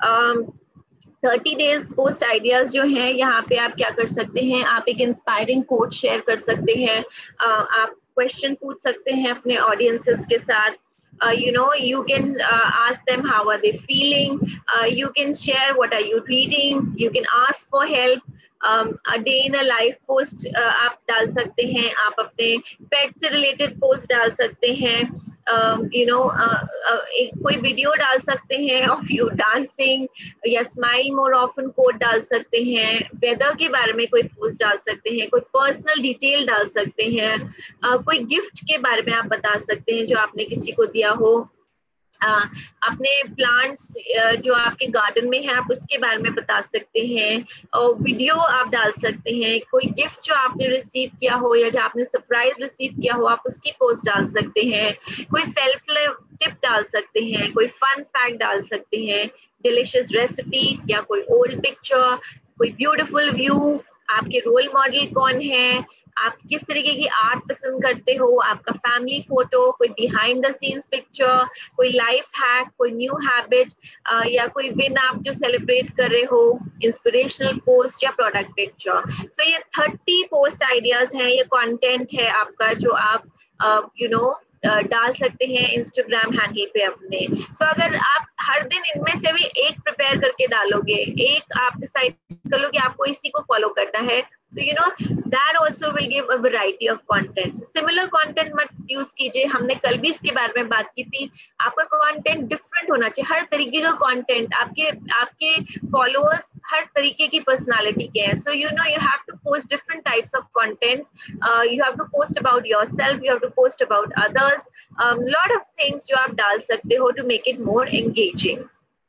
थर्टी डेज पोस्ट आइडियाज जो हैं, यहाँ पे आप क्या कर सकते हैं, आप एक इंस्पायरिंग कोट शेयर कर सकते हैं, uh, आप क्वेश्चन पूछ सकते हैं अपने ऑडियंसेस के साथ. Uh, you know, you can uh, ask them how are they feeling. Uh, you can share what are you reading. You can ask for help. Um, a day in a life post uh, आप डाल सकते हैं. आप अपने पेट से related post डाल सकते हैं. यू नो एक कोई वीडियो डाल सकते हैं ऑफ यू डांसिंग या स्माइल मोर ऑफन कोड डाल सकते हैं. वेदर के बारे में कोई पोस्ट डाल सकते हैं. कोई पर्सनल डिटेल डाल सकते हैं. uh, कोई गिफ्ट के बारे में आप बता सकते हैं जो आपने किसी को दिया हो. Uh, अपने प्लांट्स uh, जो आपके गार्डन में है आप उसके बारे में बता सकते हैं. वीडियो uh, आप डाल सकते हैं. कोई गिफ्ट जो आपने रिसीव किया हो या जो आपने सरप्राइज रिसीव किया हो आप उसकी पोस्ट डाल सकते हैं. कोई सेल्फ लव टिप डाल सकते हैं. कोई फन फैक्ट डाल सकते हैं. डिलिशियस रेसिपी या कोई ओल्ड पिक्चर, कोई ब्यूटीफुल व्यू. आपके रोल मॉडल कौन है, आप किस तरीके की आर्ट पसंद करते हो, आपका फैमिली फोटो, कोई बिहाइंड द सीन्स पिक्चर, कोई लाइफ हैक, कोई न्यू हैबिट या कोई विन आप जो सेलिब्रेट कर रहे हो, इंस्पिरेशनल पोस्ट या प्रोडक्ट पिक्चर. तो ये थर्टी पोस्ट आइडियाज हैं, ये कंटेंट है आपका जो आप यू नो डाल सकते हैं इंस्टाग्राम हैंडल पे अपने. सो so, अगर आप हर दिन इनमें से भी एक प्रिपेयर करके डालोगे, एक आप डिसाइड कर लो कि आपको इसी को फॉलो करना है, so you know that also will give a variety of content. Similar content मत यूज कीजिए. हमने कल भी इसके बारे में बात की थी. आपका कंटेंट डिफरेंट होना चाहिए. हर तरीके का कंटेंट. आपके आपके फॉलोअर्स हर तरीके की पर्सनालिटी के हैं. So you know you have to post different types of content. You have to post about yourself, you have to post about others. Lot of things जो आप डाल सकते हो to make it more engaging.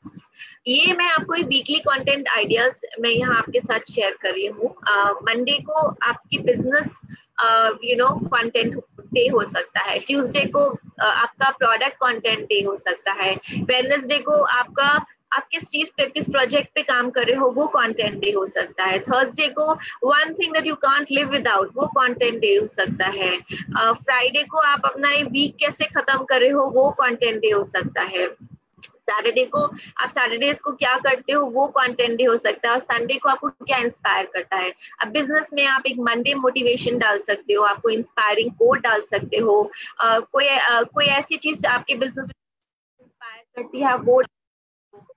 ये मैं आपको एक weekly content ideas मैं यहाँ आपके साथ शेयर कर रही हूँ. मंडे uh, को आपकी business you know content day हो सकता है. ट्यूसडे को uh, आपका प्रोडक्ट कंटेंट डे हो सकता है. वेडनेसडे को आपका आप किस चीज पे किस प्रोजेक्ट पे काम कर रहे हो वो कंटेंट डे हो सकता है. थर्सडे को one thing that you can't live without वो कंटेंट डे हो सकता है. फ्राइडे uh, को आप अपना वीक कैसे खत्म कर रहे हो वो कंटेंट डे हो सकता है. सैटरडे को आप सैटरडेज को क्या करते हो वो कंटेंट डे हो सकता है. और संडे को आपको क्या इंस्पायर करता है. अब बिजनेस में आप एक मंडे मोटिवेशन डाल सकते हो, आपको इंस्पायरिंग कोट डाल सकते हो. uh, कोई uh, कोई ऐसी चीज आपके बिजनेस इंस्पायर करती है वो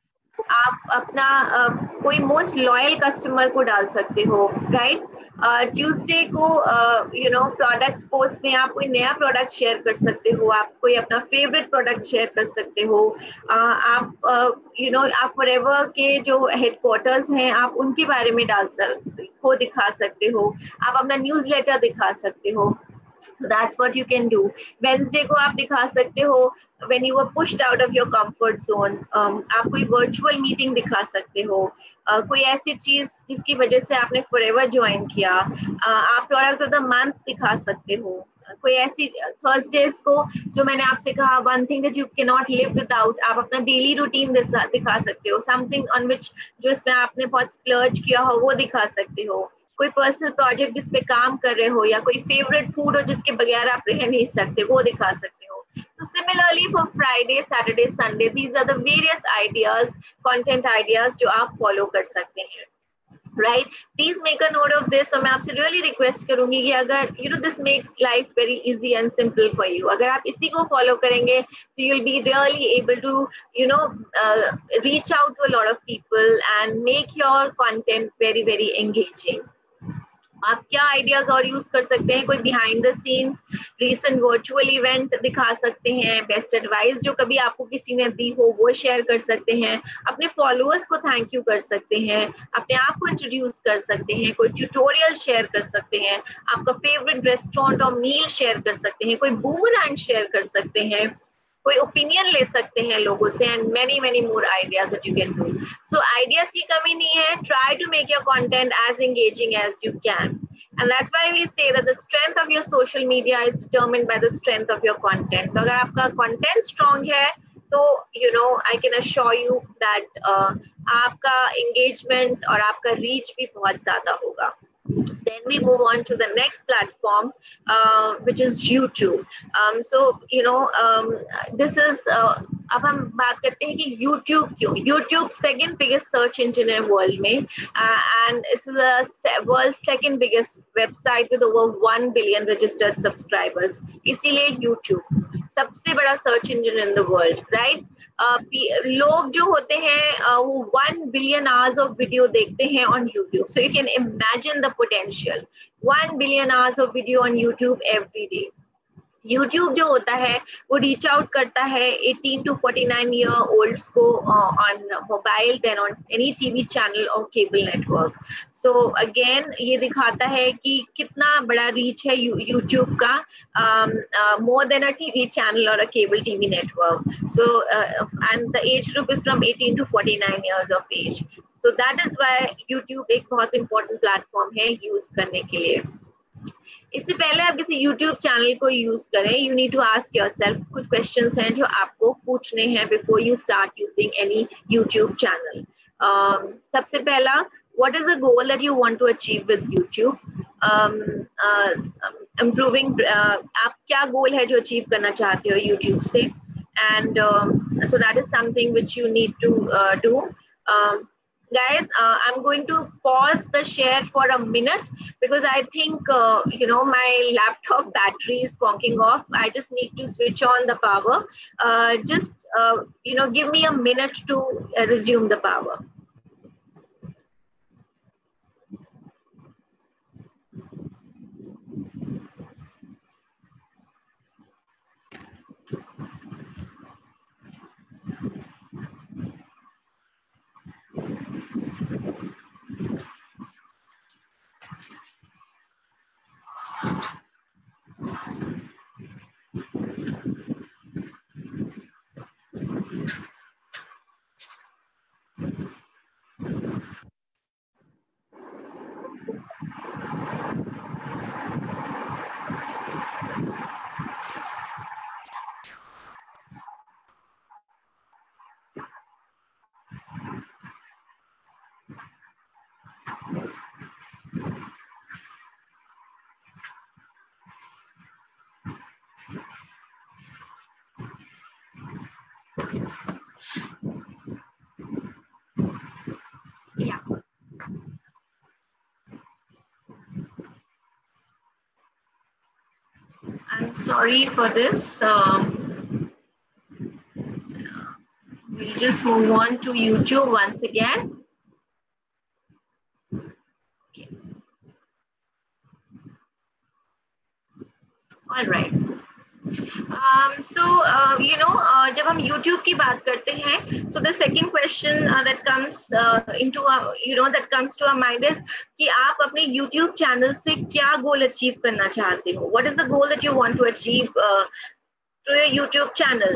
आप अपना uh, कोई मोस्ट लॉयल कस्टमर को डाल सकते हो, राइट। ट्यूसडे को यू नो प्रोडक्ट्स पोस्ट में आप कोई नया प्रोडक्ट शेयर कर सकते हो, आप कोई अपना फेवरेट प्रोडक्ट शेयर कर सकते हो, uh, आप you uh, know you know, आप फॉरएवर के जो हेडक्वार्टर्स हैं आप उनके बारे में डाल सकते हो, दिखा सकते हो, आप अपना न्यूज़लेटर दिखा सकते हो। So that's what you can do. Wednesday को आप दिखा सकते हो when you were pushed out of your comfort zone. um, आप कोई virtual meeting दिखा सकते हो, uh, कोई ऐसी चीज जिसकी वजह से आपने forever ज्वाइन किया, uh, आप प्रोडक्ट ऑफ द मंथ दिखा सकते हो, uh, कोई ऐसी थर्सडेज को जो मैंने आपसे कहा one thing that you cannot नॉट लिव विदाउट, आप अपना डेली रूटीन दिखा सकते हो, समथिंग ऑन विच जो इसमें आपने बहुत स्प्लर्ज किया हो वो दिखा सकते हो, कोई पर्सनल प्रोजेक्ट जिस पे काम कर रहे हो या कोई फेवरेट फूड हो जिसके बगैर आप रह नहीं सकते वो दिखा सकते हो। So similarly for Friday, Saturday, Sunday, these are the various ideas, content ideas जो आप follow कर सकते हैं, right? Please make a note of this। और मैं आपसे really request करूंगी कि अगर you know this makes life very easy and simple for you, अगर आप इसी को follow करेंगे so you'll be really able to you know uh, reach out to a lot of people and make your content very very engaging। आप क्या ideas और use कर सकते हैं, कोई behind the scenes recent virtual event दिखा सकते हैं, बेस्ट एडवाइस जो कभी आपको किसी ने दी हो वो शेयर कर सकते हैं, अपने फॉलोअर्स को थैंक यू कर सकते हैं, अपने आप को इंट्रोड्यूस कर सकते हैं, कोई ट्यूटोरियल शेयर कर सकते हैं, आपका फेवरेट रेस्टोरेंट और मील शेयर कर सकते हैं, कोई बूमरैंग शेयर कर सकते हैं, कोई ओपिनियन ले सकते हैं लोगों से, and many many more ideas that you can do. So ideas की कमी नहीं है, try to make your content as engaging as you can, and that's why we say that the strength of your social media is determined by the strength of your content। तो अगर आपका content strong है तो you know I can assure you that uh, आपका engagement और आपका reach भी बहुत ज्यादा होगा। Then we move on to the next platform, uh, which is YouTube। um, so you know um, this is uh, अब हम बात करते हैं कि YouTube क्यों, YouTube second biggest search engine है world में, uh, and this is a world's second biggest website with over one billion registered subscribers। इसीलिए YouTube सबसे बड़ा search engine in the world, right. लोग जो होते हैं uh, वो one billion hours of video देखते हैं on YouTube. So you can imagine the potential, one billion hours of video on YouTube every day. YouTube जो होता है वो रीच आउट करता है eighteen to forty nine year olds को on mobile than on any TV channel और cable network. So again ये दिखाता है कि कितना बड़ा रीच है YouTube का, more than a TV channel और a cable TV network. So and the age group is from eighteen to forty nine years of age. So that is why YouTube एक बहुत इंपॉर्टेंट प्लेटफॉर्म है use करने के लिए। इससे पहले आप किसी YouTube चैनल को यूज करें, you need to ask yourself, कुछ क्वेश्चंस हैं जो आपको पूछने हैं before you start using any YouTube channel. सबसे पहला, what is the goal that you want to achieve with YouTube? Improving, आप क्या गोल है जो अचीव करना चाहते हो YouTube से, and so that is something which you need to do. Guys, uh, I'm going to pause the share for a minute because I think uh, you know my laptop battery is conking off. I just need to switch on the power. Uh, just uh, you know give me a minute to uh, resume the power. I'm sorry for this. Um, we'll just move on to YouTube once again. Okay. All right. Um, so uh, you know, uh, जब हम YouTube की बात करते हैं, so the second question uh, that comes uh, into our, you know, that comes to our mind is कि आप अपने YouTube channel से क्या goal achieve करना चाहते हो? What is the goal that you want to achieve uh, through your YouTube channel?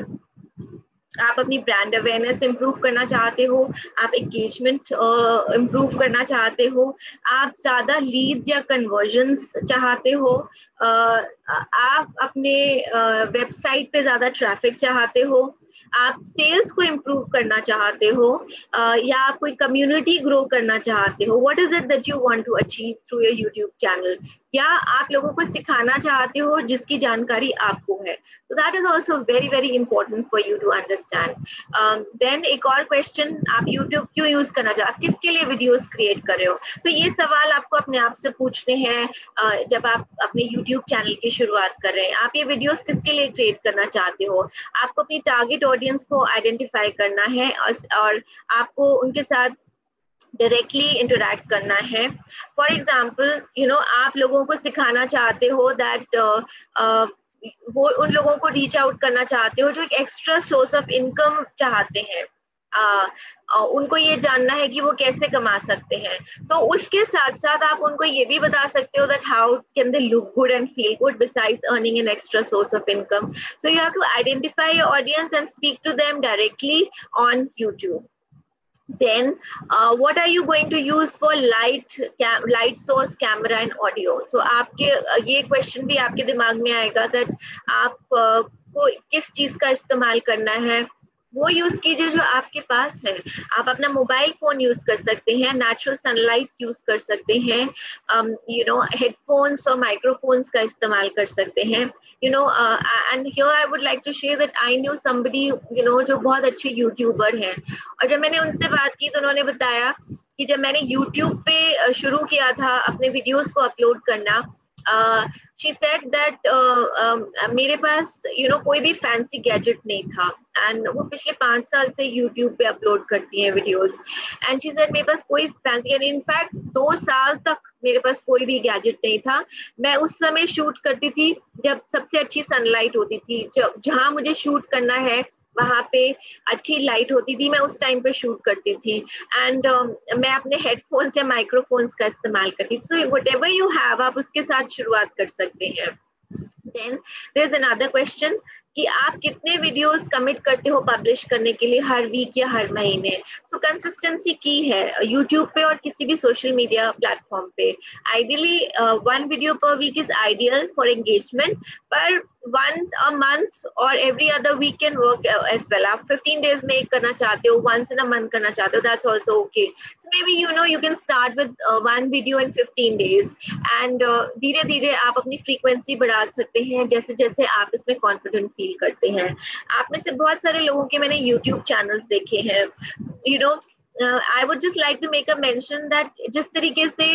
आप अपनी ब्रांड अवेयरनेस इंप्रूव करना चाहते हो, आप एंगेजमेंट इंप्रूव uh, करना चाहते हो, आप ज्यादा लीड्स या कन्वर्जन्स चाहते हो, uh, आप अपने वेबसाइट uh, पे ज्यादा ट्रैफिक चाहते हो, आप सेल्स को इम्प्रूव करना चाहते हो, uh, या आप कोई कम्युनिटी ग्रो करना चाहते हो. What is it that you want to achieve through your YouTube channel? या आप लोगों को सिखाना चाहते हो जिसकी जानकारी आपको है. So that is also very very important for you to understand. Um, then एक और क्वेश्चन, आप YouTube क्यों यूज करना चाहते हो, आप किसके लिए वीडियोस क्रिएट कर रहे हो? तो ये सवाल आपको अपने आप से पूछने हैं uh, जब आप अपने YouTube चैनल की शुरुआत कर रहे हैं. आप ये वीडियोस किसके लिए क्रिएट करना चाहते हो? आपको अपनी टारगेट ऑडियंस को आइडेंटिफाई करना है और, और आपको उनके साथ डायरेक्टली इंटरैक्ट करना है. फॉर एग्जाम्पल, यू नो, आप लोगों को सिखाना चाहते हो दैट uh, uh, वो उन लोगों को रीच आउट करना चाहते हो जो एक एक्स्ट्रा सोर्स ऑफ इनकम चाहते हैं. uh, uh, उनको ये जानना है कि वो कैसे कमा सकते हैं. तो उसके साथ साथ आप उनको ये भी बता सकते हो that how can they look good and feel good besides earning an extra source of income. So you have to identify your audience and speak to them directly on YouTube. Then uh, what are you going to use for light cam light source, camera and audio? So आपके uh, ये question भी आपके दिमाग में आएगा that आप uh, को किस चीज का इस्तेमाल करना है. वो यूज कीजिए जो आपके पास है. आप अपना मोबाइल फोन यूज कर सकते हैं, नेचुरल सनलाइट यूज कर सकते हैं, यू नो हेडफोन्स और माइक्रोफोन्स का इस्तेमाल कर सकते हैं. You know, uh, and here I would like to share that I knew somebody, you know, जो बहुत अच्छे यूट्यूबर हैं, और जब मैंने उनसे बात की तो उन्होंने बताया कि जब मैंने यूट्यूब पे शुरू किया था अपने वीडियोस को अपलोड करना, शी सेड दैट मेरे पास यू नो कोई भी फैंसी गैजेट नहीं था, एंड वो पिछले पाँच साल से यूट्यूब पे अपलोड करती हैं वीडियोस. एंड शी सेड मेरे पास कोई फैंसी, एंड इनफैक्ट दो साल तक मेरे पास कोई भी गैजेट नहीं था. मैं उस समय शूट करती थी जब सबसे अच्छी सनलाइट होती थी, जब जहाँ मुझे शूट करना है वहाँ पे अच्छी लाइट होती थी, मैं उस टाइम पे शूट करती थी. एंड uh, मैं अपने हेडफोन्स या माइक्रोफोन्स का इस्तेमाल करती थी. सो व्हाटएवर यू हैव, आप उसके साथ शुरुआत कर सकते हैं. Then there is another question कि आप कितने वीडियोस कमिट करते हो पब्लिश करने के लिए हर वीक या हर महीने. सो कंसिस्टेंसी की है यूट्यूब पे और किसी भी सोशल मीडिया प्लेटफॉर्म पे. Ideally one video per week is ideal for engagement, पर once a month or every other week can work as well. आप fifteen days में एक करना चाहते हो, once in a month करना चाहते हो, that's also okay. So maybe you know you can start with uh, one video in fifteen days and uh, धीरे धीरे आप अपनी frequency बढ़ा सकते हैं जैसे जैसे आप इसमें confident feel करते हैं. आप में से बहुत सारे लोगों के मैंने YouTube channels देखे हैं. You know, uh, I would just like to make a mention that जिस तरीके से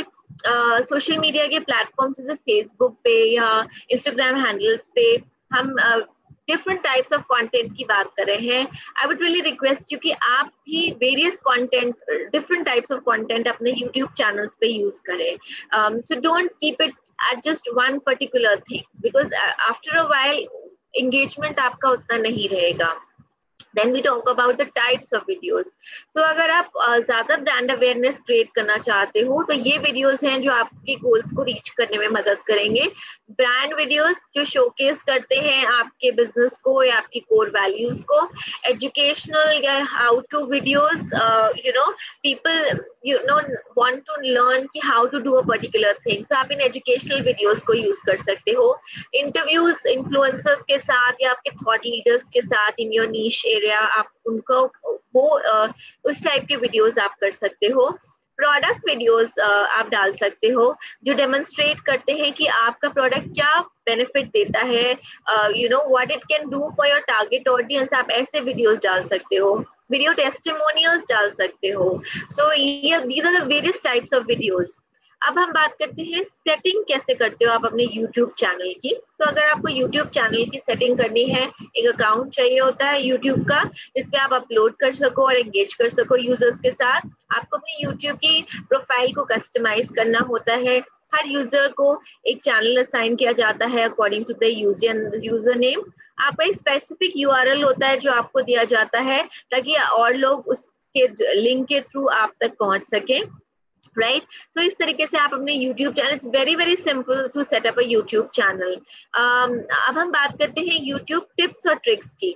सोशल uh, मीडिया के प्लेटफॉर्म्स जैसे फेसबुक पे या इंस्टाग्राम हैंडल्स पे हम डिफरेंट टाइप्स ऑफ कंटेंट की बात कर रहे हैं, I would really request you कि आप भी various content, different types of content अपने यूट्यूब चैनल्स पे यूज करें. So don't keep it at just one particular thing, because after a while engagement आपका उतना नहीं रहेगा. Then we talk about the types of videos. So अगर आप ज़्यादा ब्रांड अवेयरनेस क्रिएट करना चाहते हो तो ये वीडियोस हैं जो आपके गोल्स को रीच करने में मदद करेंगे. ब्रांड वीडियोस जो शोकेस करते हैं आपके बिजनेस को या आपकी कोर वैल्यूज को. एजुकेशनल या how to videos, you know people you know want to learn कि how to do a particular thing, so आप इन एजुकेशनल वीडियोस को यूज कर सकते हो. इंटरव्यूज इन्फ्लुएंसर्स के साथ या आपके थॉट लीडर्स के साथ इन योर नीश एरिया, आप उनको वो uh, उस टाइप के वीडियोस आप कर सकते हो. प्रोडक्ट वीडियोस uh, आप डाल सकते हो जो डेमोन्स्ट्रेट करते हैं कि आपका प्रोडक्ट क्या बेनिफिट देता है, you know what it can do for your target audience. आप ऐसे वीडियोस डाल सकते हो. वीडियो टेस्टिमोनियल्स डाल सकते हो. सो ये these are the various types of videos. अब हम बात करते हैं सेटिंग कैसे करते हो आप अपने YouTube चैनल की। तो अगर आपको YouTube चैनल की सेटिंग करनी है, एक अकाउंट चाहिए होता है YouTube का, जिसपे आप अपलोड कर सको और एंगेज कर सको यूजर्स के साथ। आपको अपनी YouTube की प्रोफाइल को कस्टमाइज करना होता है। हर यूजर को एक चैनल असाइन किया जाता है according to the user user name. आपका एक स्पेसिफिक यूआरएल होता है जो आपको दिया जाता है, ताकि और लोग उसके लिंक के थ्रू आप तक पहुंच सके, राइट। तो इस तरीके से आप अपने YouTube channel, it's very very simple to set up a YouTube channel. अब हम बात करते हैं YouTube टिप्स और ट्रिक्स की।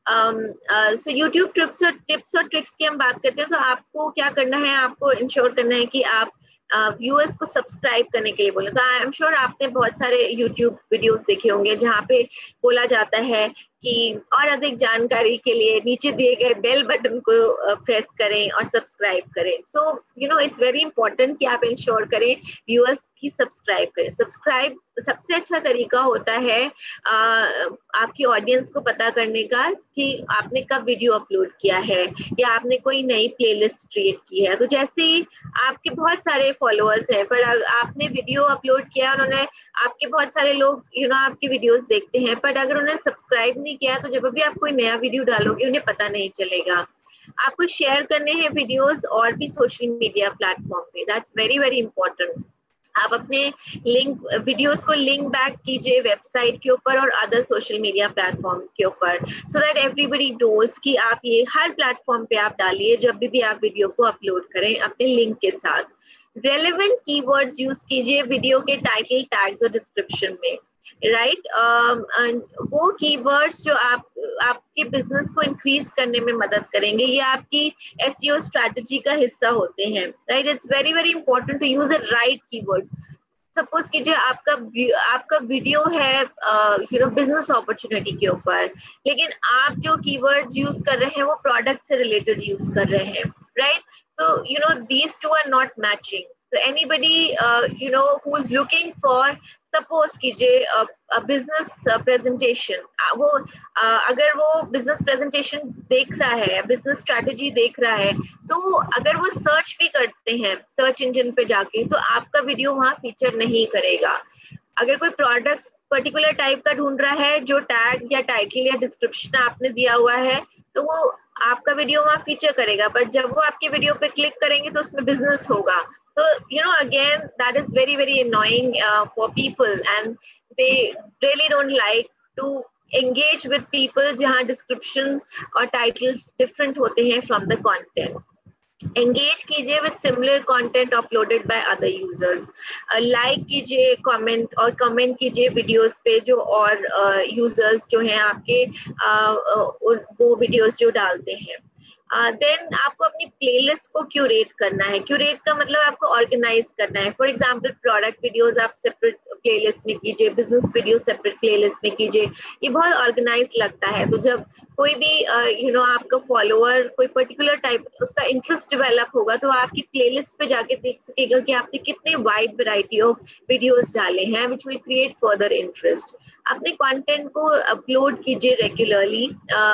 सो YouTube टिप्स और टिप्स और ट्रिक्स की हम बात करते हैं, तो आपको क्या करना है, आपको इंश्योर करना है कि आप व्यूअर्स uh, को सब्सक्राइब करने के लिए बोले। तो आई एम श्योर आपने बहुत सारे YouTube वीडियोस देखे होंगे जहाँ पे बोला जाता है कि और अधिक जानकारी के लिए नीचे दिए गए बेल बटन को प्रेस करें और सब्सक्राइब करें। So you know it's very important कि आप इंश्योर करें व्यूअर्स की सब्सक्राइब करें। सब्सक्राइब सबसे अच्छा तरीका होता है आ, आपकी ऑडियंस को पता करने का कि आपने कब वीडियो अपलोड किया है या आपने कोई नई प्लेलिस्ट क्रिएट की है। तो जैसे ही आपके बहुत सारे फॉलोअर्स हैं पर आपने वीडियो अपलोड किया, उन्होंने आपके बहुत सारे लोग यू नो आपकी वीडियोस देखते हैं, पर अगर उन्होंने सब्सक्राइब नहीं किया तो जब भी आप कोई नया वीडियो डालोगे उन्हें पता नहीं चलेगा। आपको शेयर करने हैं वीडियोस और भी सोशल मीडिया प्लेटफॉर्म पे, दैट्स वेरी वेरी इंपॉर्टेंट। आप अपने लिंक वीडियोस को लिंक बैक कीजिए वेबसाइट के ऊपर और अदर सोशल मीडिया प्लेटफॉर्म के ऊपर, सो दैट एवरीबडी नोज कि आप ये हर प्लेटफॉर्म पे आप डालिए जब भी, भी आप वीडियो को अपलोड करें अपने लिंक के साथ। रेलेवेंट कीवर्ड्स यूज कीजिए वीडियो के टाइटल, टैग्स और डिस्क्रिप्शन में, राइट right? uh, वो कीवर्ड्स जो आप आपके बिजनेस को इंक्रीज करने में मदद करेंगे, ये आपकी एसईओ स्ट्रैटेजी का हिस्सा होते हैं, right. It's very very important to use a right keyword. Suppose कीजिए आपका आपका वीडियो है यू नो बिजनेस अपॉर्चुनिटी के ऊपर, लेकिन आप जो कीवर्ड यूज कर रहे हैं वो प्रोडक्ट से रिलेटेड यूज कर रहे हैं, right. So you know these two are not matching. So anybody uh, you know who is looking for, suppose कीजिए बिजनेस प्रेजेंटेशन, वो uh, अगर वो बिजनेस प्रेजेंटेशन देख रहा है, बिजनेस स्ट्रैटेजी देख रहा है, तो अगर वो सर्च भी करते हैं सर्च इंजन पे जाके, तो आपका वीडियो वहाँ फीचर नहीं करेगा। अगर कोई प्रोडक्ट पर्टिकुलर टाइप का ढूंढ रहा है जो टैग या टाइटल या डिस्क्रिप्शन आपने दिया हुआ है, तो वो आपका वीडियो वहाँ फीचर करेगा, बट जब वो आपके वीडियो पे क्लिक करेंगे तो उसमें बिजनेस होगा। So, you know, again, that is very, very annoying uh, for people, and they really don't like to engage with people जहाँ description और titles different होते हैं from the content. Engage कीजिए with similar content uploaded by other users. uh, like कीजिए, comment और comment कीजिए videos पे जो और uh, users जो हैं आपके uh, uh, वो videos जो डालते हैं। देन uh, आपको अपनी प्लेलिस्ट को क्यूरेट करना है। क्यूरेट का मतलब आपको ऑर्गेनाइज करना है। फॉर एग्जांपल प्रोडक्ट वीडियोस आप सेपरेट प्लेलिस्ट में कीजिए, बिजनेस वीडियो सेपरेट प्लेलिस्ट में कीजिए, ये बहुत ऑर्गेनाइज लगता है। तो जब कोई भी you uh, know you know, आपका फॉलोअर कोई पर्टिकुलर टाइप उसका इंटरेस्ट डेवलप होगा, तो आपकी प्लेलिस्ट पे जाके देख सकेगा कि आपने कितने वाइड वैरायटी ऑफ वीडियोस डाले हैं, which will create further interest. अपने कंटेंट को अपलोड कीजिए रेगुलरली।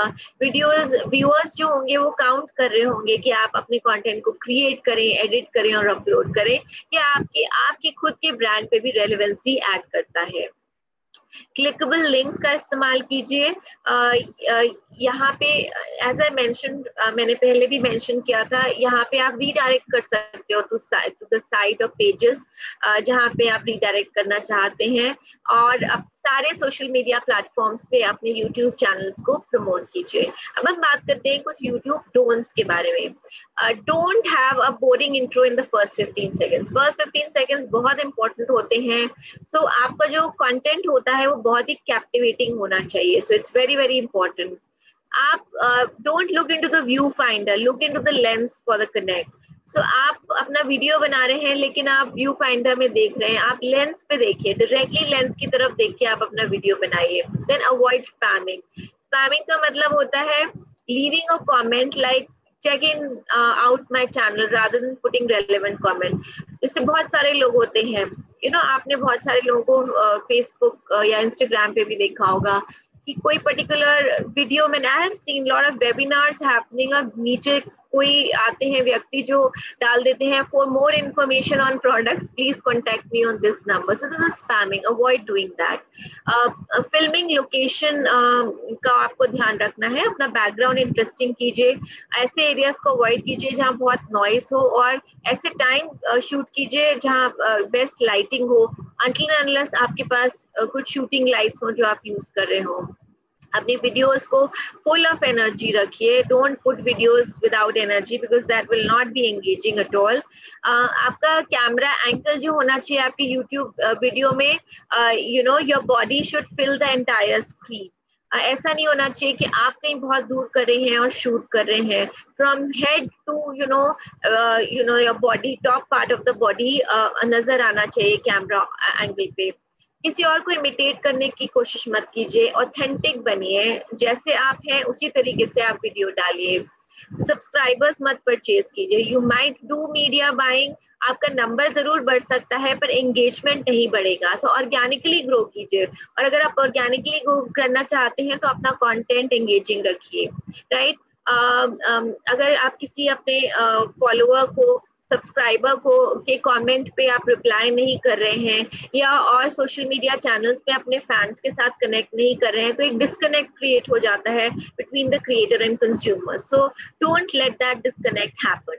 वीडियोस व्यूअर्स जो होंगे वो काउंट कर रहे होंगे कि आप अपने कंटेंट को क्रिएट करें, एडिट करें और अपलोड करें। ये आपके आपकी खुद के ब्रांड पे भी रेलेवेंसी ऐड करता है। क्लिकेबल लिंक्स का इस्तेमाल कीजिए। यहाँ पे एज आई मेंशन, मैंने पहले भी मेंशन किया था, यहाँ पे आप रीडायरेक्ट कर सकते हो to to the site of pages जहाँ पे आप रीडायरेक्ट करना चाहते हैं, और अब सारे सोशल मीडिया प्लेटफॉर्म्स पे अपने यूट्यूब चैनल्स को प्रमोट कीजिए। अब हम बात करते हैं कुछ यूट्यूब डोंट्स के बारे में। Don't have a boring intro in the first fifteen seconds. First fifteen seconds बहुत इंपॉर्टेंट होते हैं। सो so, आपका जो कंटेंट होता है वो बहुत ही कैप्टिवेटिंग होना चाहिए। So it's very very important. आप don't look into the viewfinder, look into the lens for the connect. So so, आप अपना वीडियो बना रहे हैं लेकिन आप व्यू फाइंडर में देख रहे हैं, आप लेंस पे देखिए, डायरेक्टली लेंस की तरफ देख के आप अपना वीडियो बनाइए। Then avoid spamming. स्पैमिंग का मतलब होता है leaving a comment like check in uh, out my channel rather than putting relevant comment। इससे बहुत सारे लोग होते हैं, यू you नो know, आपने बहुत सारे लोगों को फेसबुक uh, uh, या इंस्टाग्राम पे भी देखा होगा कि कोई पर्टिकुलर वीडियो में, I have seen lot of webinars happening, और नीचे कोई आते हैं व्यक्ति जो डाल देते हैं for more information on products please contact me on this number, so this is spamming, avoid doing that. Filming location का आपको ध्यान रखना है, अपना बैकग्राउंड इंटरेस्टिंग कीजिए, ऐसे एरियाज को अवॉइड कीजिए जहाँ बहुत नॉइस हो, और ऐसे टाइम शूट कीजिए जहाँ बेस्ट लाइटिंग हो, अनटिल अनलेस आपके पास uh, कुछ शूटिंग लाइट्स हो जो आप यूज कर रहे हो। अपनी वीडियोस को फुल ऑफ एनर्जी रखिए, don't put videos without energy because that will not be engaging at all. आपका कैमरा एंगल जो होना चाहिए आपकी यूट्यूब वीडियो में, you know your body should fill the entire screen. Uh, ऐसा नहीं होना चाहिए कि आप कहीं बहुत दूर कर रहे हैं और शूट कर रहे हैं, from head to you know you know your body, top part of the body नजर आना चाहिए कैमरा एंगल पे। किसी और को इमिटेट करने की कोशिश मत कीजिए, ऑथेंटिक बनिए, जैसे आप हैं उसी तरीके से आप वीडियो डालिए। सब्सक्राइबर्स मत परचेज कीजिए, you might do media buying, आपका नंबर जरूर बढ़ सकता है पर एंगेजमेंट नहीं बढ़ेगा। सो ऑर्गेनिकली ग्रो कीजिए, और अगर आप ऑर्गेनिकली ग्रो करना चाहते हैं तो अपना कंटेंट एंगेजिंग रखिए, राइट। अगर आप किसी अपने फॉलोअर uh, को, सब्सक्राइबर को के कमेंट पे आप रिप्लाई नहीं कर रहे हैं, या और सोशल मीडिया चैनल्स पे अपने फैंस के साथ कनेक्ट नहीं कर रहे हैं, तो एक डिस्कनेक्ट क्रिएट हो जाता है between the creator and consumer. So don't let that disconnect happen.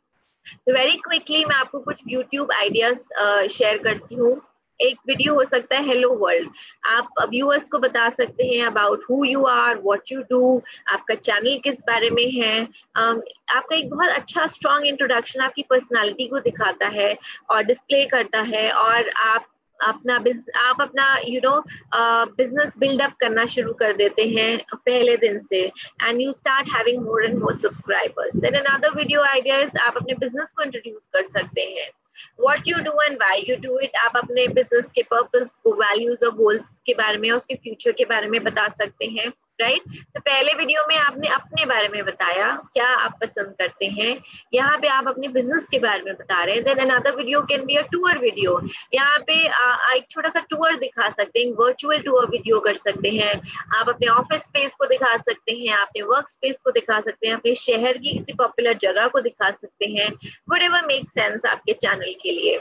तो वेरी क्विकली मैं आपको कुछ यूट्यूब आइडियाज शेयर करती हूँ। एक वीडियो हो सकता है हेलो वर्ल्ड, आप व्यूअर्स को बता सकते हैं about who you are, what you do, आपका चैनल किस बारे में है। um, आपका एक बहुत अच्छा स्ट्रॉन्ग इंट्रोडक्शन आपकी पर्सनालिटी को दिखाता है और डिस्प्ले करता है, और आप अपना आप अपना यू नो बिजनेस बिल्डअप करना शुरू कर देते हैं पहले दिन से, and you start having more and more subscribers. Then another video idea is आप अपने बिजनेस को इंट्रोड्यूस कर सकते हैं, what you do and why you do it, आप अपने बिजनेस के पर्पस को, वैल्यूज और गोल्स के बारे में, उसके फ्यूचर के बारे में बता सकते हैं, राइट। तो पहले वीडियो में आपने अपने बारे में बताया, क्या आप पसंद करते हैं, यहाँ पे आप अपने बिजनेस के बारे में बता रहे हैं। Then another video can be a tour video, यहाँ पे आ, एक छोटा सा टूर दिखा सकते हैं, वर्चुअल टूर वीडियो कर सकते हैं, आप अपने ऑफिस स्पेस को दिखा सकते हैं, अपने वर्क स्पेस को दिखा सकते हैं, अपने शहर की किसी पॉपुलर जगह को दिखा सकते हैं, व्हाटएवर मेक सेंस आपके चैनल के लिए।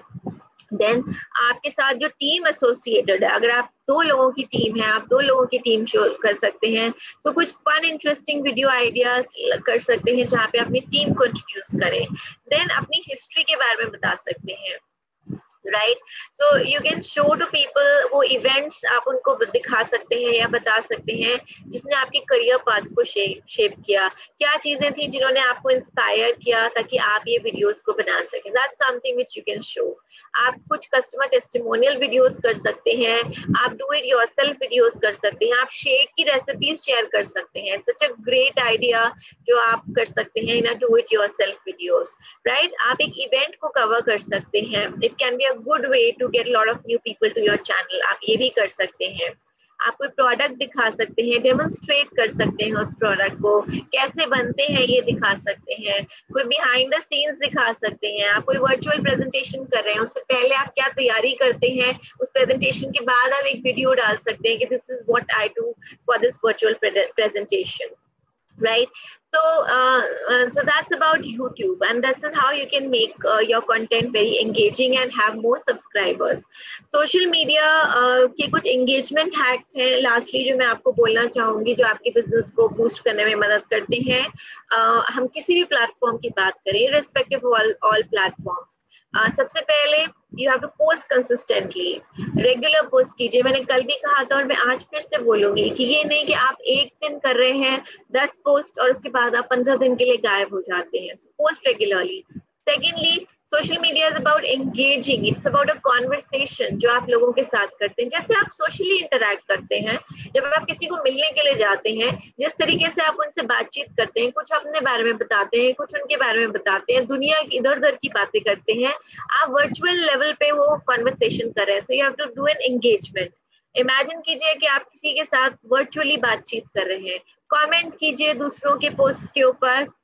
देन आपके साथ जो टीम एसोसिएटेड है, अगर आप दो लोगों की टीम है, आप दो लोगों की टीम शो कर सकते हैं, तो कुछ फन इंटरेस्टिंग वीडियो आइडियाज कर सकते हैं जहाँ पे अपनी टीम को इंट्रोड्यूस करें। देन अपनी हिस्ट्री के बारे में बता सकते हैं, right. So you can show to people वो इवेंट्स आप उनको दिखा सकते हैं या बता सकते हैं जिसने आपके करियर पाथ को शेप शेप किया, क्या चीजें थी जिन्होंने आपको इंस्पायर किया ताकि आप ये वीडियोस को बना सकें। That's something which you can show. आप कुछ कस्टमर टेस्टिमोनियल वीडियोस कर सकते हैं, आप डू इट योरसेल्फ वीडियोस कर सकते हैं, आप शेक की रेसिपीज शेयर कर सकते हैं। सच अ ग्रेट आइडिया जो आप कर सकते हैं इन do it yourself videos, right. आप एक इवेंट को कवर कर सकते हैं, it can be good way to get lot of new people to your channel, आप ये भी कर सकते हैं। आप कोई प्रोडक्ट दिखा सकते हैं, डेमोन्स्ट्रेट कर सकते हैं उस प्रोडक्ट को, कैसे बनते हैं ये दिखा सकते हैं, कोई बिहाइंड द सीन्स दिखा सकते हैं। आप कोई वर्चुअल प्रेजेंटेशन कर रहे हैं, उससे पहले आप क्या तैयारी करते हैं, उस प्रेजेंटेशन के बाद आप एक वीडियो डाल सकते हैं कि this is what I do for this virtual presentation, right? So uh, uh, so that's about YouTube, and this is how you can make uh, your content very engaging and have more subscribers. Social media uh, के कुछ engagement hacks हैं lastly जो मैं आपको बोलना चाहूंगी, जो आपके business को boost करने में मदद करते हैं। uh, हम किसी भी platform की बात करें, irrespective of all, all platforms, Uh, सबसे पहले you have to post consistently, regular post कीजिए। मैंने कल भी कहा था और मैं आज फिर से बोलूंगी कि ये नहीं कि आप एक दिन कर रहे हैं दस पोस्ट और उसके बाद आप पंद्रह दिन के लिए गायब हो जाते हैं। Post regularly. Secondly, social media is about engaging, it's about a conversation जो आप लोगों के साथ करते हैं, जैसे आप सोशली इंटरेक्ट करते हैं। जब आप किसी को मिलने के लिए जाते हैं, जिस तरीके से आप उनसे बातचीत करते हैं, कुछ अपने बारे में बताते हैं, कुछ उनके बारे में बताते हैं, दुनिया की इधर उधर की बातें करते हैं, आप वर्चुअल लेवल पे वो कॉन्वर्सेशन कर रहे हैं। So you have to do an engagement. Imagine कीजिए कि आप किसी के साथ वर्चुअली बातचीत कर रहे हैं, कमेंट कीजिए दूसरों के पोस्ट के ऊपर,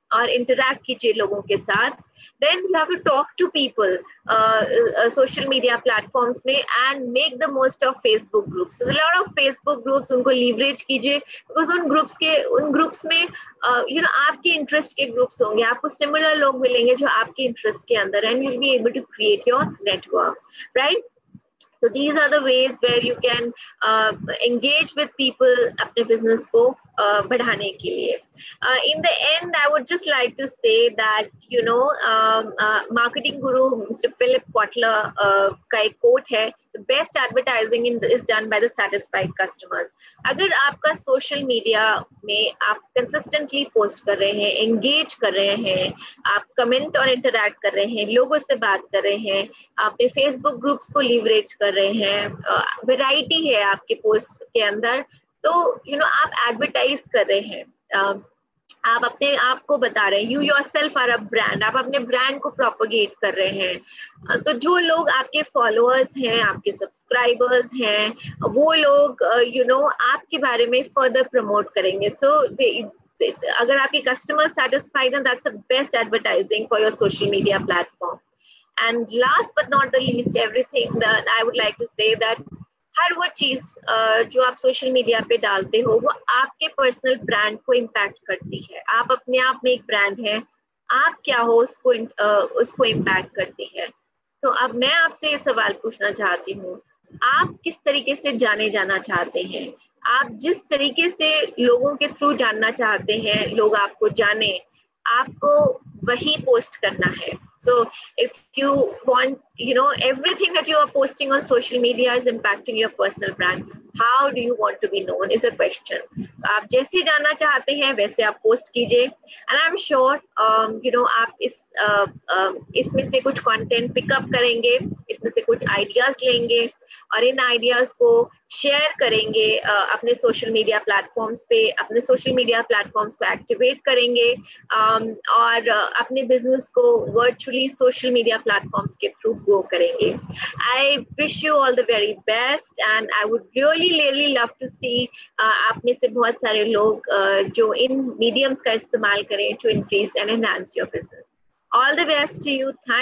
और इंटरैक्ट कीजिए लोगों के साथ. Then you have to talk to people uh, uh, social media platforms में and make the most of Facebook groups. So a lot of Facebook groups उनको leverage कीजिए because उन groups के उन groups में uh, you know आपके interest के groups होंगे, आपको similar लोग मिलेंगे जो आपके interest के अंदर, and you'll be able to create your network, right? So these are the ways where you can uh, engage with people अपने business को uh, बढ़ाने के लिए. Uh, in the end, I would just like to say that you know um, uh, marketing guru Mister Philip Kotler uh, का एक quote है, the best advertising in the, is done by the satisfied customers. अगर आपका social media में आप consistently post कर रहे हैं, engage कर रहे हैं, आप comment और interact कर रहे हैं, लोगों से बात कर रहे हैं, आपने Facebook groups को leverage कर रहे हैं, uh, variety है आपके post के अंदर, तो you know आप advertise कर रहे हैं, uh, आप अपने आप को बता रहे हैं, you yourself are a brand, आप अपने brand को propagate कर रहे हैं, तो जो लोग आपके followers हैं, आपके subscribers हैं, वो लोग you know आपके बारे में further promote करेंगे. So they, they, अगर आपके customer satisfied हैं, that's the best advertising for your social media platform. And last but not the least, everything that I would like to say that हर वो चीज जो आप सोशल मीडिया पे डालते हो वो आपके पर्सनल ब्रांड को इम्पैक्ट करती है. आप अपने आप में एक ब्रांड है, आप क्या हो उसको उसको इम्पैक्ट करती है. तो अब मैं आपसे ये सवाल पूछना चाहती हूँ, आप किस तरीके से जाने जाना चाहते हैं? आप जिस तरीके से लोगों के थ्रू जानना चाहते हैं, लोग आपको जाने, आपको वही पोस्ट करना है. So if you want, you know, everything that you are posting on social media is impacting your personal brand. How do you want to be known is a question. आप जैसे जानना चाहते हैं वैसे आप पोस्ट कीजिए, and I'm sure, um, you know, आप इस uh, uh, इसमें से कुछ content pick up करेंगे, इसमें से कुछ ideas लेंगे और इन ideas को शेयर करेंगे uh, अपने social media platforms पे, अपने social media platforms को activate करेंगे um, और uh, अपने business को virtually social media platforms के through grow करेंगे. I wish you all the very best and I would really really love to see uh, आप में से बहुत सारे लोग uh, जो इन mediums का इस्तेमाल करें to increase and enhance your business. All the best to you. Thank